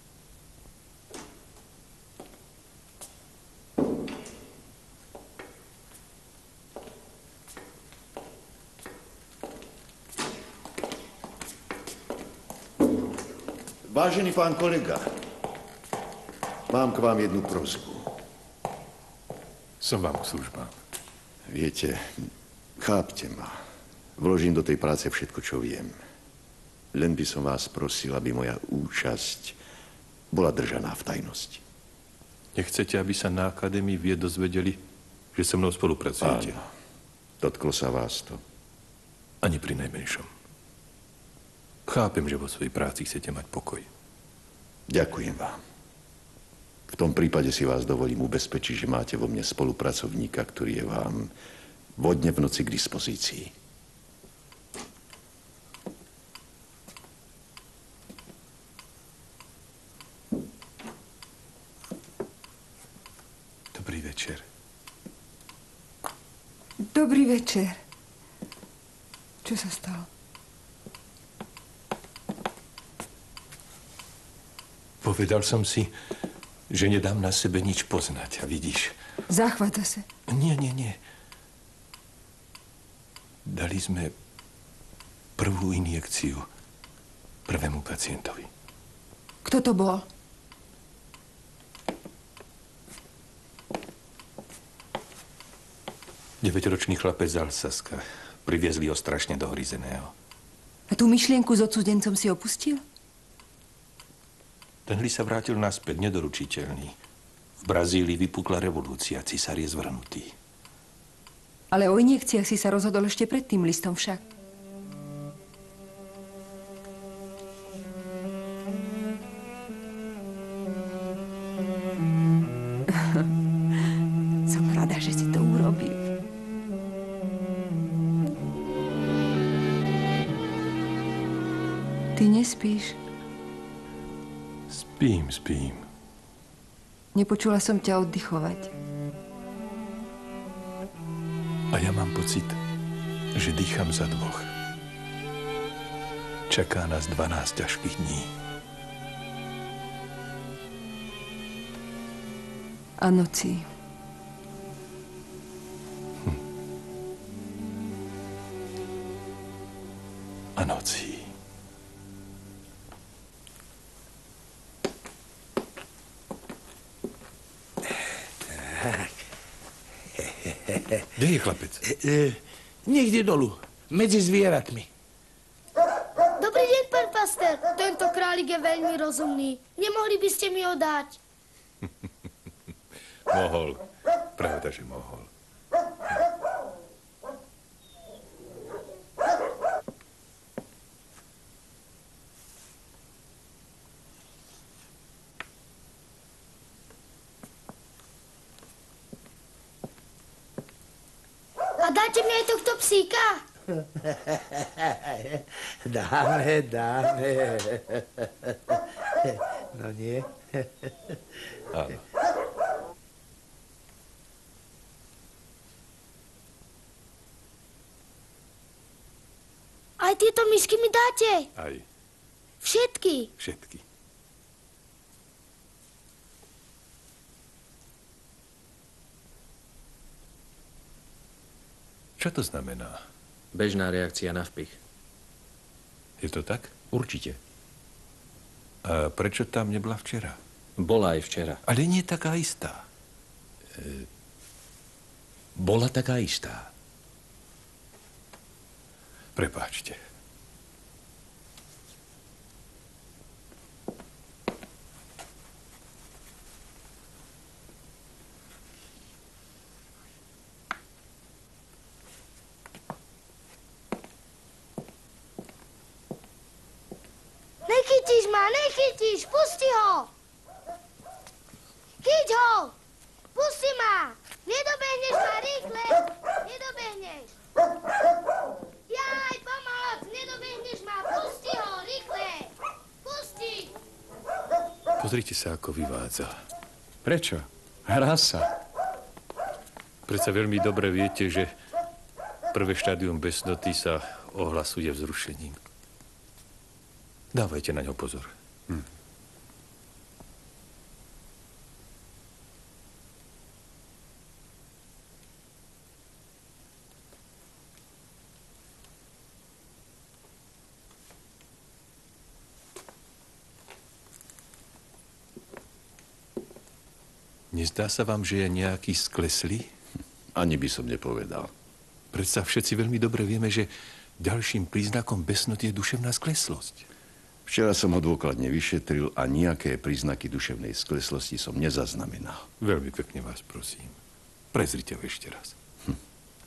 Vážený pán kolega, mám k vám jednu prosbu. Som vám k službám. Viete, chápte ma. Vložím do tej práce všetko, čo viem. Len by som vás prosil, aby moja účasť bola držaná v tajnosti. Nechcete, aby sa na akadémii vied dozvedeli, že so mnou spolupracujete? Áno. Dotklo sa vás to? Ani pri najmenšom. Chápem, že vo svojej práci chcete mať pokoj. Ďakujem vám. V tom prípade si vás dovolím ubezpečiť, že máte vo mne spolupracovníka, ktorý je vám vodne v noci k dispozícii. Dobrý večer. Dobrý večer. Čo sa stalo? Povedal som si, že nedám na sebe nič poznať. A vidíš... Zachváta sa. Nie, nie, nie. Dali sme prvú injekciu prvému pacientovi. Kto to bol? deväťročný chlapec z Alsaska. Priviezli ho strašne dohryzeného. A tú myšlienku s odsúdencom si opustil? Ten hli sa vrátil naspäť, nedoručiteľný. V Brazílii vypukla revolúcia, cisár je zvrhnutý. Ale o injekciách si sa rozhodol ešte pred tým listom však. Som rada, že si to urobil. Ty nespíš? Spím, spím. Nepočula som ťa oddychovať. A ja mám pocit, že dýcham za dvoch. Čaká nás dvanásť ťažkých dní. A noci. Hm. A noci. Kde je chlapec? E, e, niekde dolu, medzi zvieratmi. Dobrý deň, pán pastor. Tento králik je veľmi rozumný. Nemohli by ste mi ho dať? Mohol. Pravda, že mohol. A dáte mi aj tohto psíka? Dáme, dáme. No nie? Áno. Aj tieto misky mi dáte? Aj. Všetky? Všetky. Čo to znamená? Bežná reakcia na vpich. Je to tak? Určite. A prečo tam nebola včera? Bola aj včera. Ale nie taká istá. E, bola taká istá. Prepáčte. Nechytíš ma, nechytíš, pusti ho! Chyť ho! Pusti ma! Nedobehneš ma, rýchle! Nedobehneš! Jaj, pomoc! Nedobehneš ma, pusti ho, rýchle! Pusti! Pozrite sa, ako vyvádza. Prečo? Hrá sa. Predsa veľmi dobre viete, že prvé štádium besnoty sa ohlasuje vzrušením. Dávajte na ňo pozor. Hm. Nezdá sa vám, že je nejaký skleslý? Ani by som nepovedal. Predsa všetci veľmi dobre vieme, že ďalším príznakom besnoty je duševná skleslosť. Včera som ho dôkladne vyšetril a nejaké príznaky duševnej skleslosti som nezaznamenal. Veľmi pekne vás prosím. Prezrite ho ešte raz. Hm.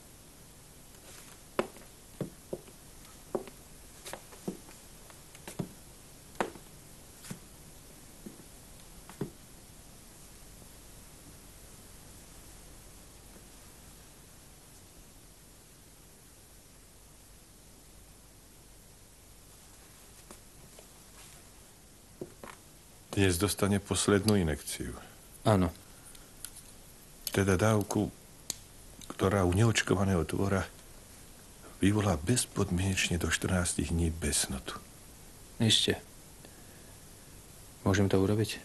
Dnes dostane poslednú inekciu. Áno. Teda dávku, ktorá u neočkovaného tvora vyvolá bezpodmienečne do štrnástich dní besnotu. Ešte. Môžem to urobiť?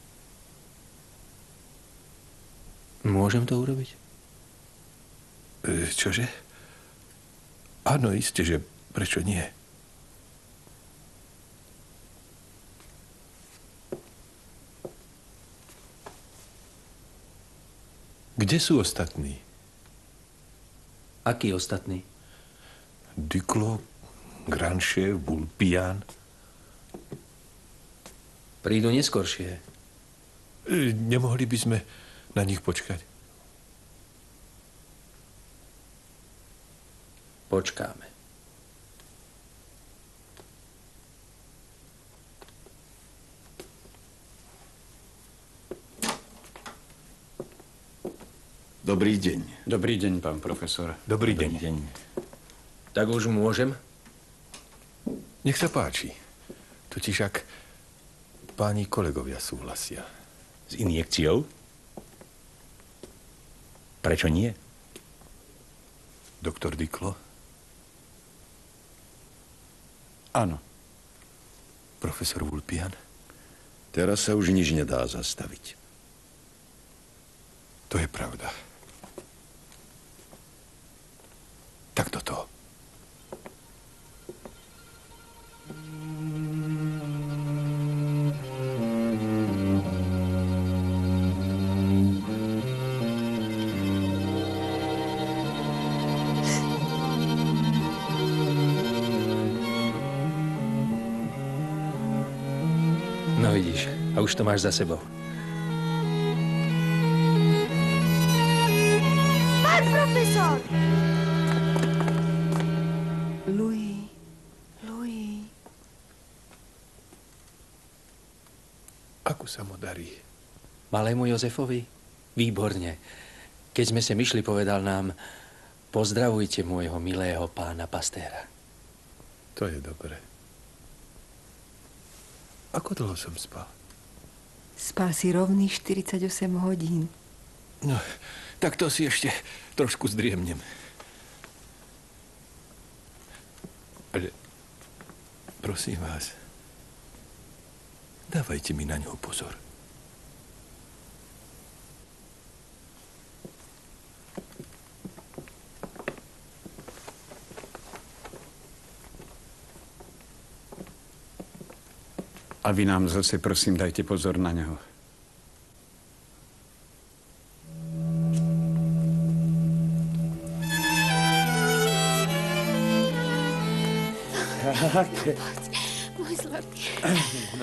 Môžem to urobiť? E, čože? Áno, iste, že prečo nie? Kde sú ostatní? Akí ostatní? Duclos, Granchef, Vulpian. Prídu neskoršie. E, nemohli by sme na nich počkať? Počkáme. Dobrý deň. Dobrý deň, pán profesor. Dobrý deň. deň. Tak už môžem? Nech sa páči. Totiž ak páni kolegovia súhlasia. S injekciou? Prečo nie? Doktor Diklo? Áno. Profesor Vulpian? Teraz sa už nič nedá zastaviť. To je pravda. Tak do toho. No vidíš, a už to máš za sebou. Pán profesor! Louis, Louis. Ako sa mu darí? Malému Jozefovi? Výborne. Keď sme sa myšli, povedal nám, pozdravujte môjho milého pána Pastéra. To je dobré. Ako dlho som spal? Spal si rovných štyridsaťosem hodín. No, tak to si ešte trošku zdriemnem. Ale, prosím vás, dávajte mi na ňo pozor. A vy nám zase, prosím, dajte pozor na neho. Tak. Môj zlatý. No.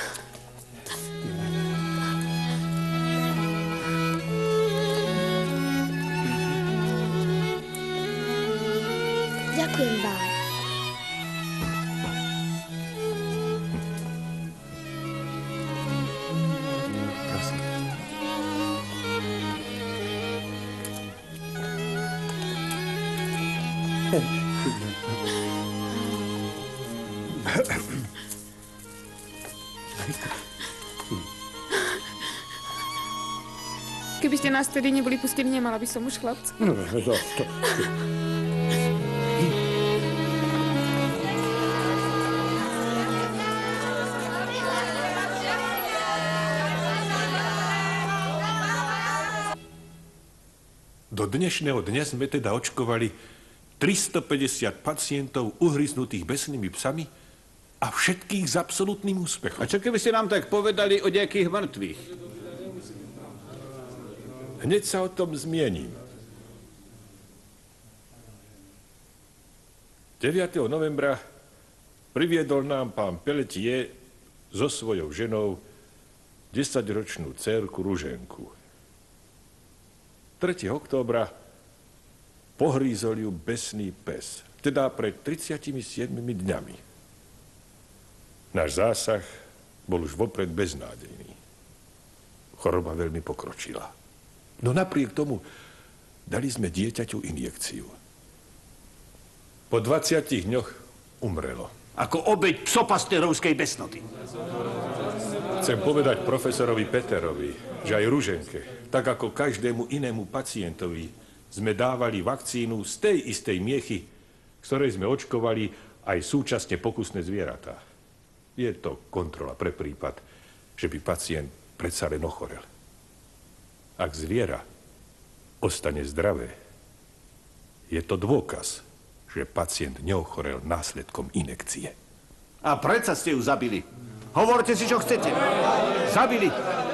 Ďakujem vám. Keby ste nás tedy neboli pustili, nemala by som už chlapca. No, to, to. Do dnešného dňa sme teda očkovali tristopäťdesiat pacientov uhryznutých besnými psami a všetkých s absolútnym úspechom. A čo keby ste nám tak povedali o nejakých mŕtvych? Hneď sa o tom zmiením. deviateho novembra priviedol nám pán Pelletier so svojou ženou desaťročnú dcérku Ruženku. tretieho októbra pohrízol ju besný pes, teda pred tridsiatimi siedmimi dňami. Náš zásah bol už vopred beznádejný. Choroba veľmi pokročila. No napriek tomu dali sme dieťaťu injekciu. Po dvadsiatich dňoch umrelo. Ako obeť psopasterovskej besnoty. Chcem povedať profesorovi Peterovi, že aj Ruženke, tak ako každému inému pacientovi, sme dávali vakcínu z tej istej miechy, z ktorej sme očkovali aj súčasne pokusné zvieratá. Je to kontrola pre prípad, že by pacient predsa len ochorel. Ak zviera ostane zdravé, je to dôkaz, že pacient neochorel následkom injekcie. A predsa ste ju zabili. Hovorte si, čo chcete. Zabili.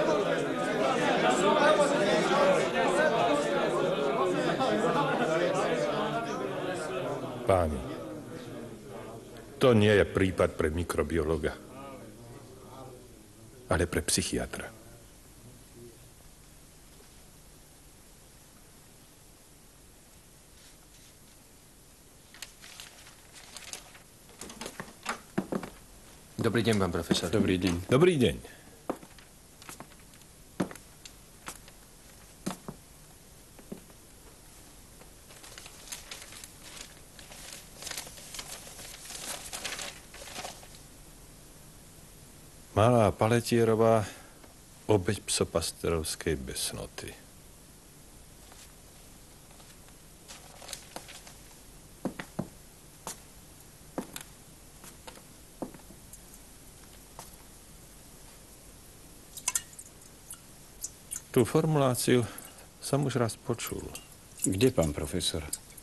Páni, to nie je prípad pre mikrobiologa, ale pre psychiatra. Dobrý deň, pán profesor. Dobrý deň. Dobrý deň. Malá Paletierová, obeť psopasterovskej besnoty. Tú formuláciu som už raz počul. Kde, pán profesor?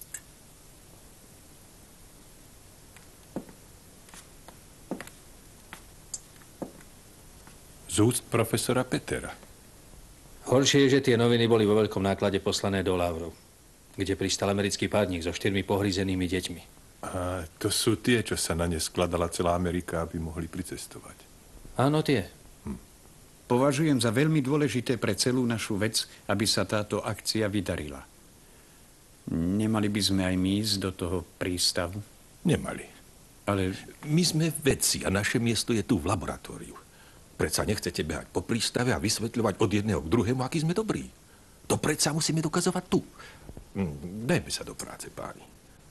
Z úst profesora Petera. Horšie je, že tie noviny boli vo veľkom náklade poslané do Lavrov, kde pristal americký pádnik so štyrmi pohrízenými deťmi. A to sú tie, čo sa na ne skladala celá Amerika, aby mohli pricestovať. Áno, tie. Považujem za veľmi dôležité pre celú našu vec, aby sa táto akcia vydarila. Nemali by sme aj my ísť do toho prístavu? Nemali. Ale... My sme vedci a naše miesto je tu v laboratóriu. Predsa nechcete behať po prístave a vysvetľovať od jedného k druhému, aký sme dobrí. To predsa musíme dokazovať tu. Dajme sa do práce, páni.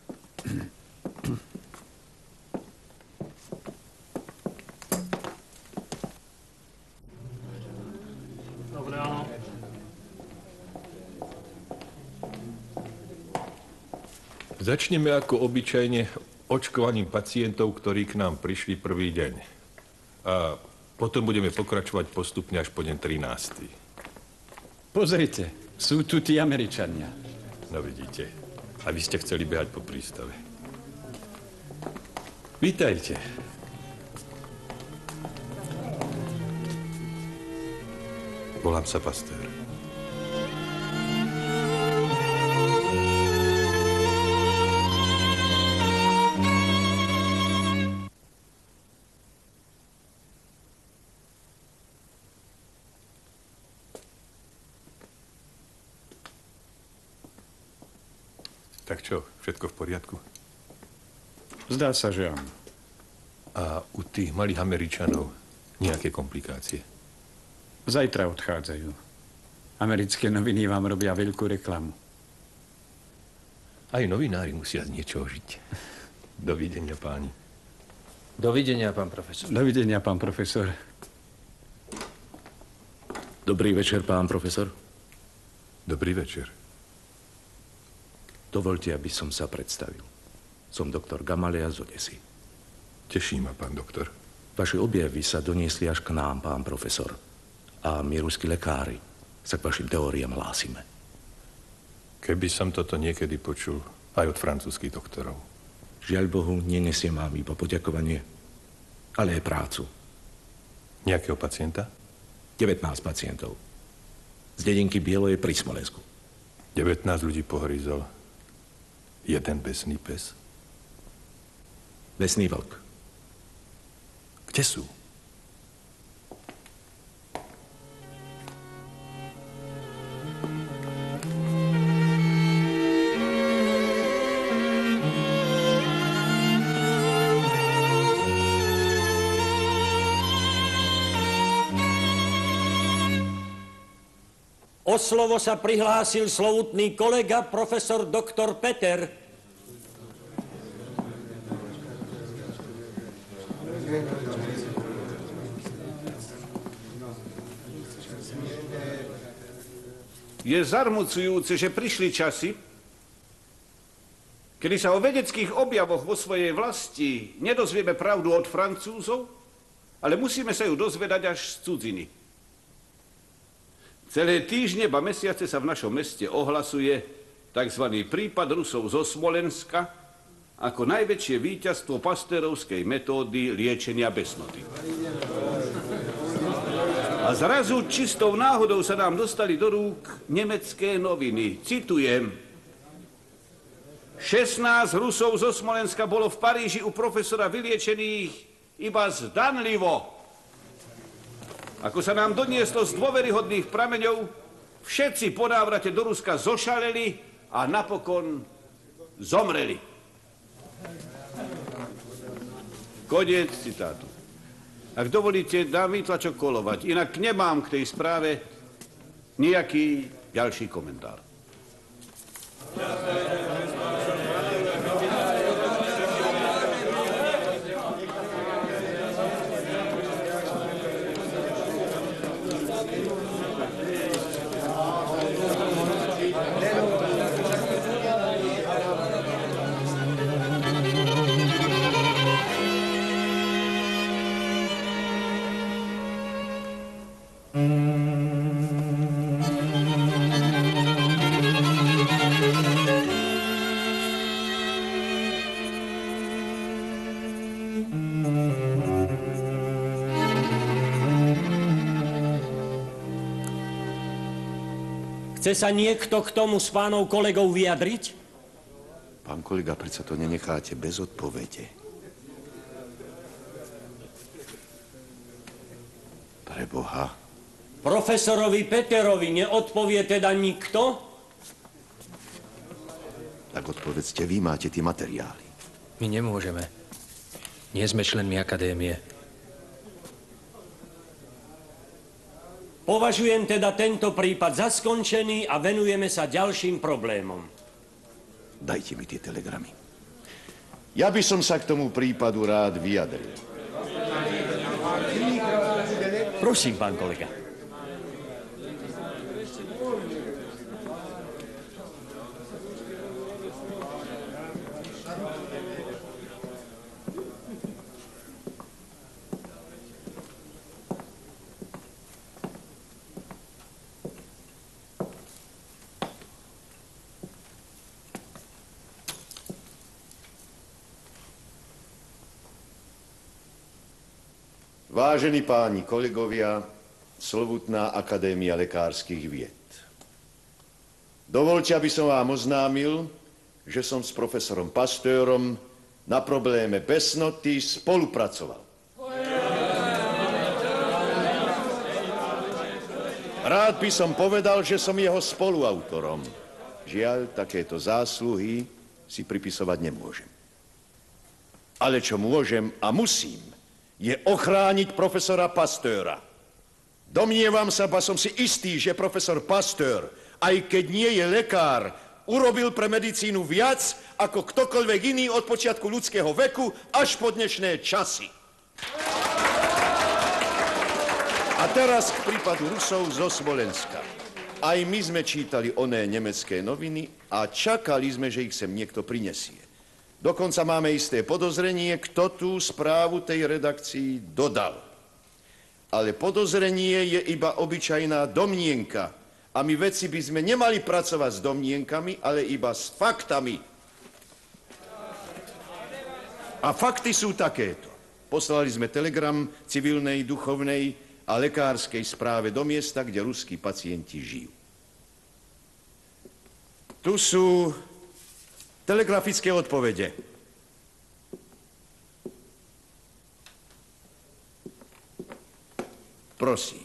Začneme ako obyčajne očkovaním pacientov, ktorí k nám prišli prvý deň. A potom budeme pokračovať postupne až po deň trinásty. Pozrite, sú tu tí Američania. No vidíte, a vy ste chceli behať po prístave. Vítajte. Volám sa Pasteur. Tak čo, všetko v poriadku? Zdá sa, že áno. A u tých malých Američanov nejaké komplikácie? Zajtra odchádzajú. Americké noviny vám robia veľkú reklamu. Aj novinári musia z niečoho žiť. Dovidenia, páni. Dovidenia, pán profesor. Dovidenia, pán profesor. Dobrý večer, pán profesor. Dobrý večer. Dovolte, aby som sa predstavil. Som doktor Gamalia z Odesy. Teší ma, pán doktor. Vaše objavy sa doniesli až k nám, pán profesor. A my, ruskí lekári, sa k vašim teóriám hlásime. Keby som toto niekedy počul aj od francúzskych doktorov. Žiaľ Bohu, nenesiem vám iba poďakovanie, ale aj prácu. Nejakého pacienta? devätnásť pacientov. Z dedinky Bieloje pri Smolensku. devätnásť ľudí pohrízol. Jeden besný pes. Besný vlk. Kde sú? O slovo sa prihlásil slovutný kolega, profesor doktor Peter. Je zarmucujúce, že prišli časy, kedy sa o vedeckých objavoch vo svojej vlasti nedozvieme pravdu od Francúzov, ale musíme sa ju dozvedať až z cudziny. Celé týždne, ba mesiace sa v našom meste ohlasuje tzv. Prípad Rusov zo Smolenska ako najväčšie víťazstvo pasteurovskej metódy liečenia besnoty. A zrazu čistou náhodou sa nám dostali do rúk nemecké noviny. Citujem. šestnásť Rusov zo Smolenska bolo v Paríži u profesora vyliečených iba zdanlivo. Ako sa nám donieslo z dôveryhodných prameňov, všetci po návrate do Ruska zošaleli a napokon zomreli. Koniec citátu. Ak dovolíte, dám výtlačok kolovať, inak nemám k tej správe nejaký ďalší komentár. Chce sa niekto k tomu s pánou kolegou vyjadriť? Pán kolega, predsa to nenecháte bez odpovede. Preboha. Profesorovi Peterovi neodpovie teda nikto? Tak odpovedzte, vy máte tie materiály. My nemôžeme. Nie sme členmi akadémie. Považujem teda tento prípad za skončený a venujeme sa ďalším problémom. Dajte mi tie telegramy. Ja by som sa k tomu prípadu rád vyjadril. Prosím, pán kolega. Vážení páni kolegovia, Slovutná akadémia lekárskych vied. Dovoľte, aby som vám oznámil, že som s profesorom Pasteurom na probléme besnoty spolupracoval. Rád by som povedal, že som jeho spoluautorom. Žiaľ, takéto zásluhy si pripisovať nemôžem. Ale čo môžem a musím, je ochrániť profesora Pasteura. Domnievam sa, ba som si istý, že profesor Pasteur, aj keď nie je lekár, urobil pre medicínu viac ako ktokoľvek iný od počiatku ľudského veku až po dnešné časy. A teraz k prípadu Rusov zo Smolenska. Aj my sme čítali oné nemecké noviny a čakali sme, že ich sem niekto prinesie. Dokonca máme isté podozrenie, kto tú správu tej redakcii dodal. Ale podozrenie je iba obyčajná domnienka. A my vedci by sme nemali pracovať s domnienkami, ale iba s faktami. A fakty sú takéto. Poslali sme telegram civilnej, duchovnej a lekárskej správe do miesta, kde ruskí pacienti žijú. Tu sú telegrafické odpovede. Prosím.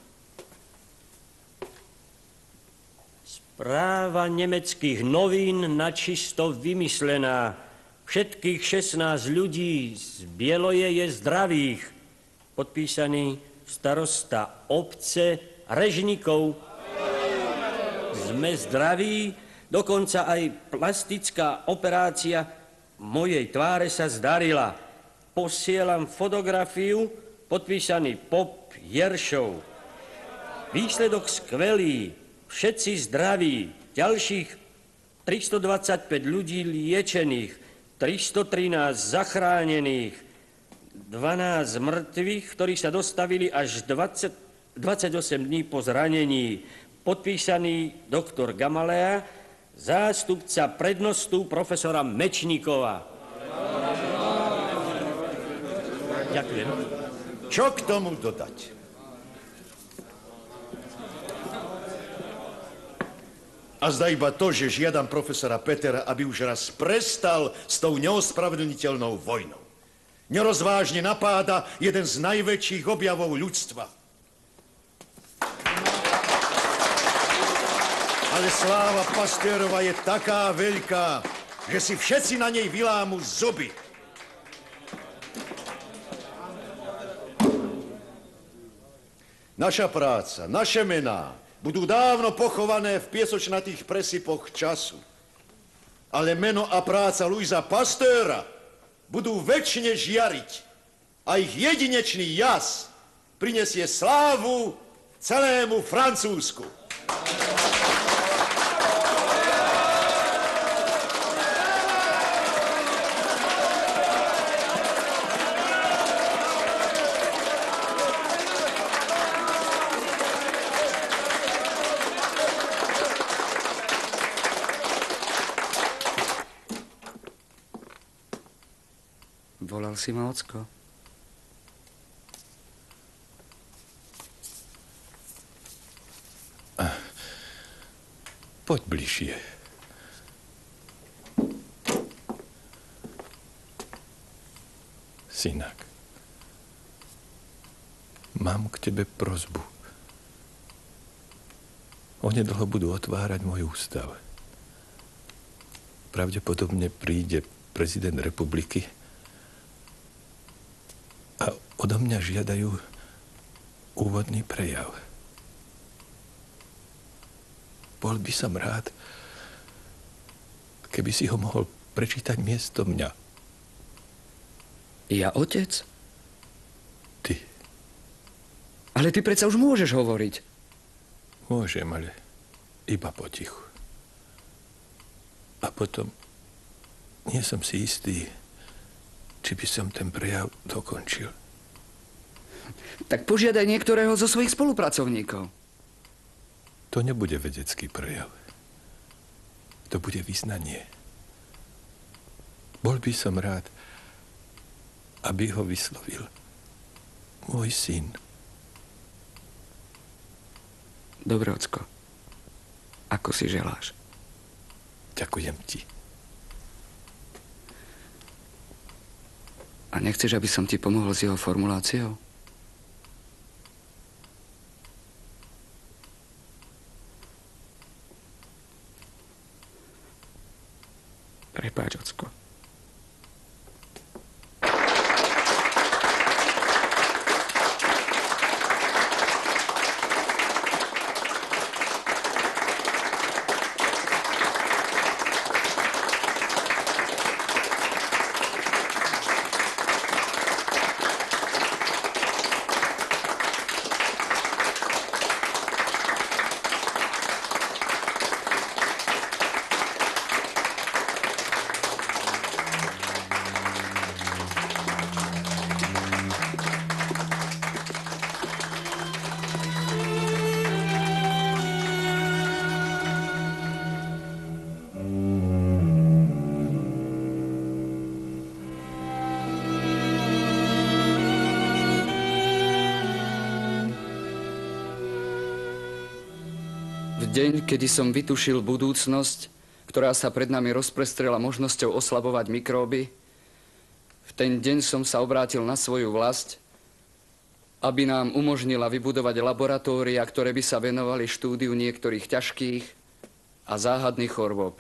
Správa nemeckých novín načisto vymyslená. Všetkých šestnásť ľudí z Bieloje je zdravých. Podpísaný starosta obce Režnikov. Sme zdraví. Dokonca aj plastická operácia mojej tváre sa zdarila. Posielam fotografiu, podpísaný Pop Jeršov. Výsledok skvelý, všetci zdraví, ďalších tristodvadsaťpäť ľudí liečených, tristotrinásť zachránených, dvanásť mŕtvych, ktorí sa dostavili až dvadsať, dvadsaťosem dní po zranení. Podpísaný doktor Gamalea, zástupca prednostu profesora Mečníkova. Ďakujem. Čo k tomu dodať? A zdá iba to, že žiadam profesora Petera, aby už raz prestal s tou neospravedlniteľnou vojnou. Nerozvážne napáda jeden z najväčších objavov ľudstva. Ale sláva Pasteurova je taká veľká, že si všetci na nej vylámu zuby. Naša práca, naše mená budú dávno pochované v piesočnatých presypoch času. Ale meno a práca Louisa Pasteura budú večne žiariť a ich jedinečný jas prinesie slávu celému Francúzsku. Volal si ma, ocko? Poď bližšie. Synak, mám k tebe prosbu. Onedlho budú otvárať môj ústav. Pravdepodobne príde prezident republiky a odo mňa žiadajú úvodný prejav. Bol by som rád, keby si ho mohol prečítať miesto mňa. Ja otec? Ty. Ale ty predsa už môžeš hovoriť. Môžem, ale iba potichu. A potom nie som si istý, či by som ten prejav dokončil. Tak požiadaj niektorého zo svojich spolupracovníkov. To nebude vedecký prejav. To bude vyznanie. Bol by som rád, aby ho vyslovil môj syn. Dobre, ocko. Ako si želáš. Ďakujem ti. A nechceš, aby som ti pomohol s jeho formuláciou? Prepáč, ocko. Deň, kedy som vytušil budúcnosť, ktorá sa pred nami rozprestrela možnosťou oslabovať mikróby, v ten deň som sa obrátil na svoju vlast, aby nám umožnila vybudovať laboratória, ktoré by sa venovali štúdiu niektorých ťažkých a záhadných chorôb.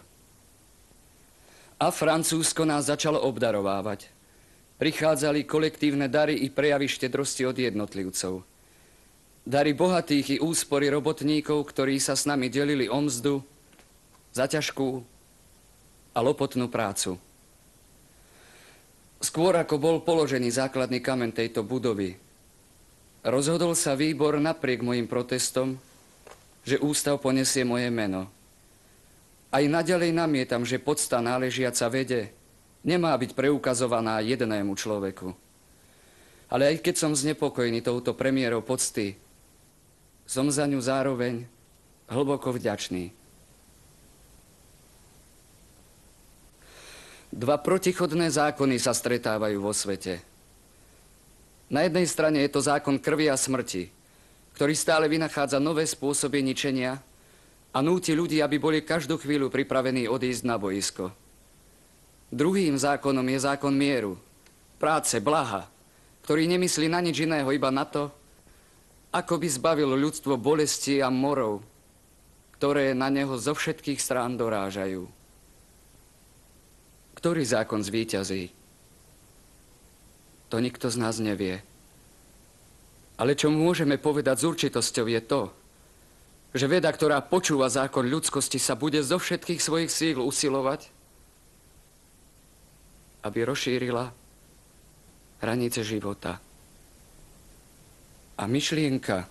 A Francúzsko nás začalo obdarovávať. Prichádzali kolektívne dary i prejavy štedrosti od jednotlivcov. Dary bohatých i úspory robotníkov, ktorí sa s nami delili o mzdu, za ťažkú a lopotnú prácu. Skôr ako bol položený základný kameň tejto budovy, rozhodol sa výbor napriek mojim protestom, že ústav ponesie moje meno. Aj naďalej namietam, že pocta náležiaca vede nemá byť preukazovaná jednému človeku. Ale aj keď som znepokojený touto premiérou pocty, som za ňu zároveň hlboko vďačný. Dva protichodné zákony sa stretávajú vo svete. Na jednej strane je to zákon krvi a smrti, ktorý stále vynachádza nové spôsoby ničenia a núti ľudí, aby boli každú chvíľu pripravení odísť na boisko. Druhým zákonom je zákon mieru, práce, blaha, ktorý nemyslí na nič iného, iba na to, ako by zbavil ľudstvo bolesti a morov, ktoré na neho zo všetkých strán dorážajú. Ktorý zákon zvíťazí? To nikto z nás nevie. Ale čo môžeme povedať s určitosťou je to, že veda, ktorá počúva zákon ľudskosti, sa bude zo všetkých svojich síl usilovať, aby rozšírila hranice života. A myšlienka,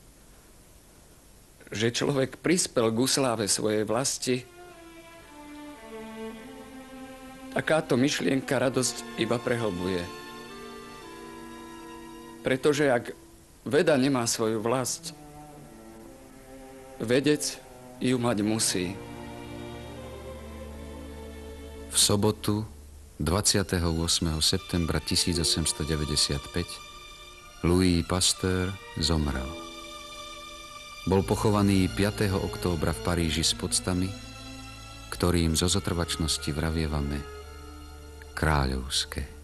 že človek prispel k sláve svojej vlasti, takáto myšlienka radosť iba prehlbuje. Pretože ak veda nemá svoju vlast, vedec ju mať musí. V sobotu dvadsiateho ôsmeho septembra tisícosemstodeväťdesiatpäť Louis Pasteur zomrel. bol pochovaný piateho októbra v Paríži s poctami, ktorým zo zotrvačnosti vravievame kráľovské.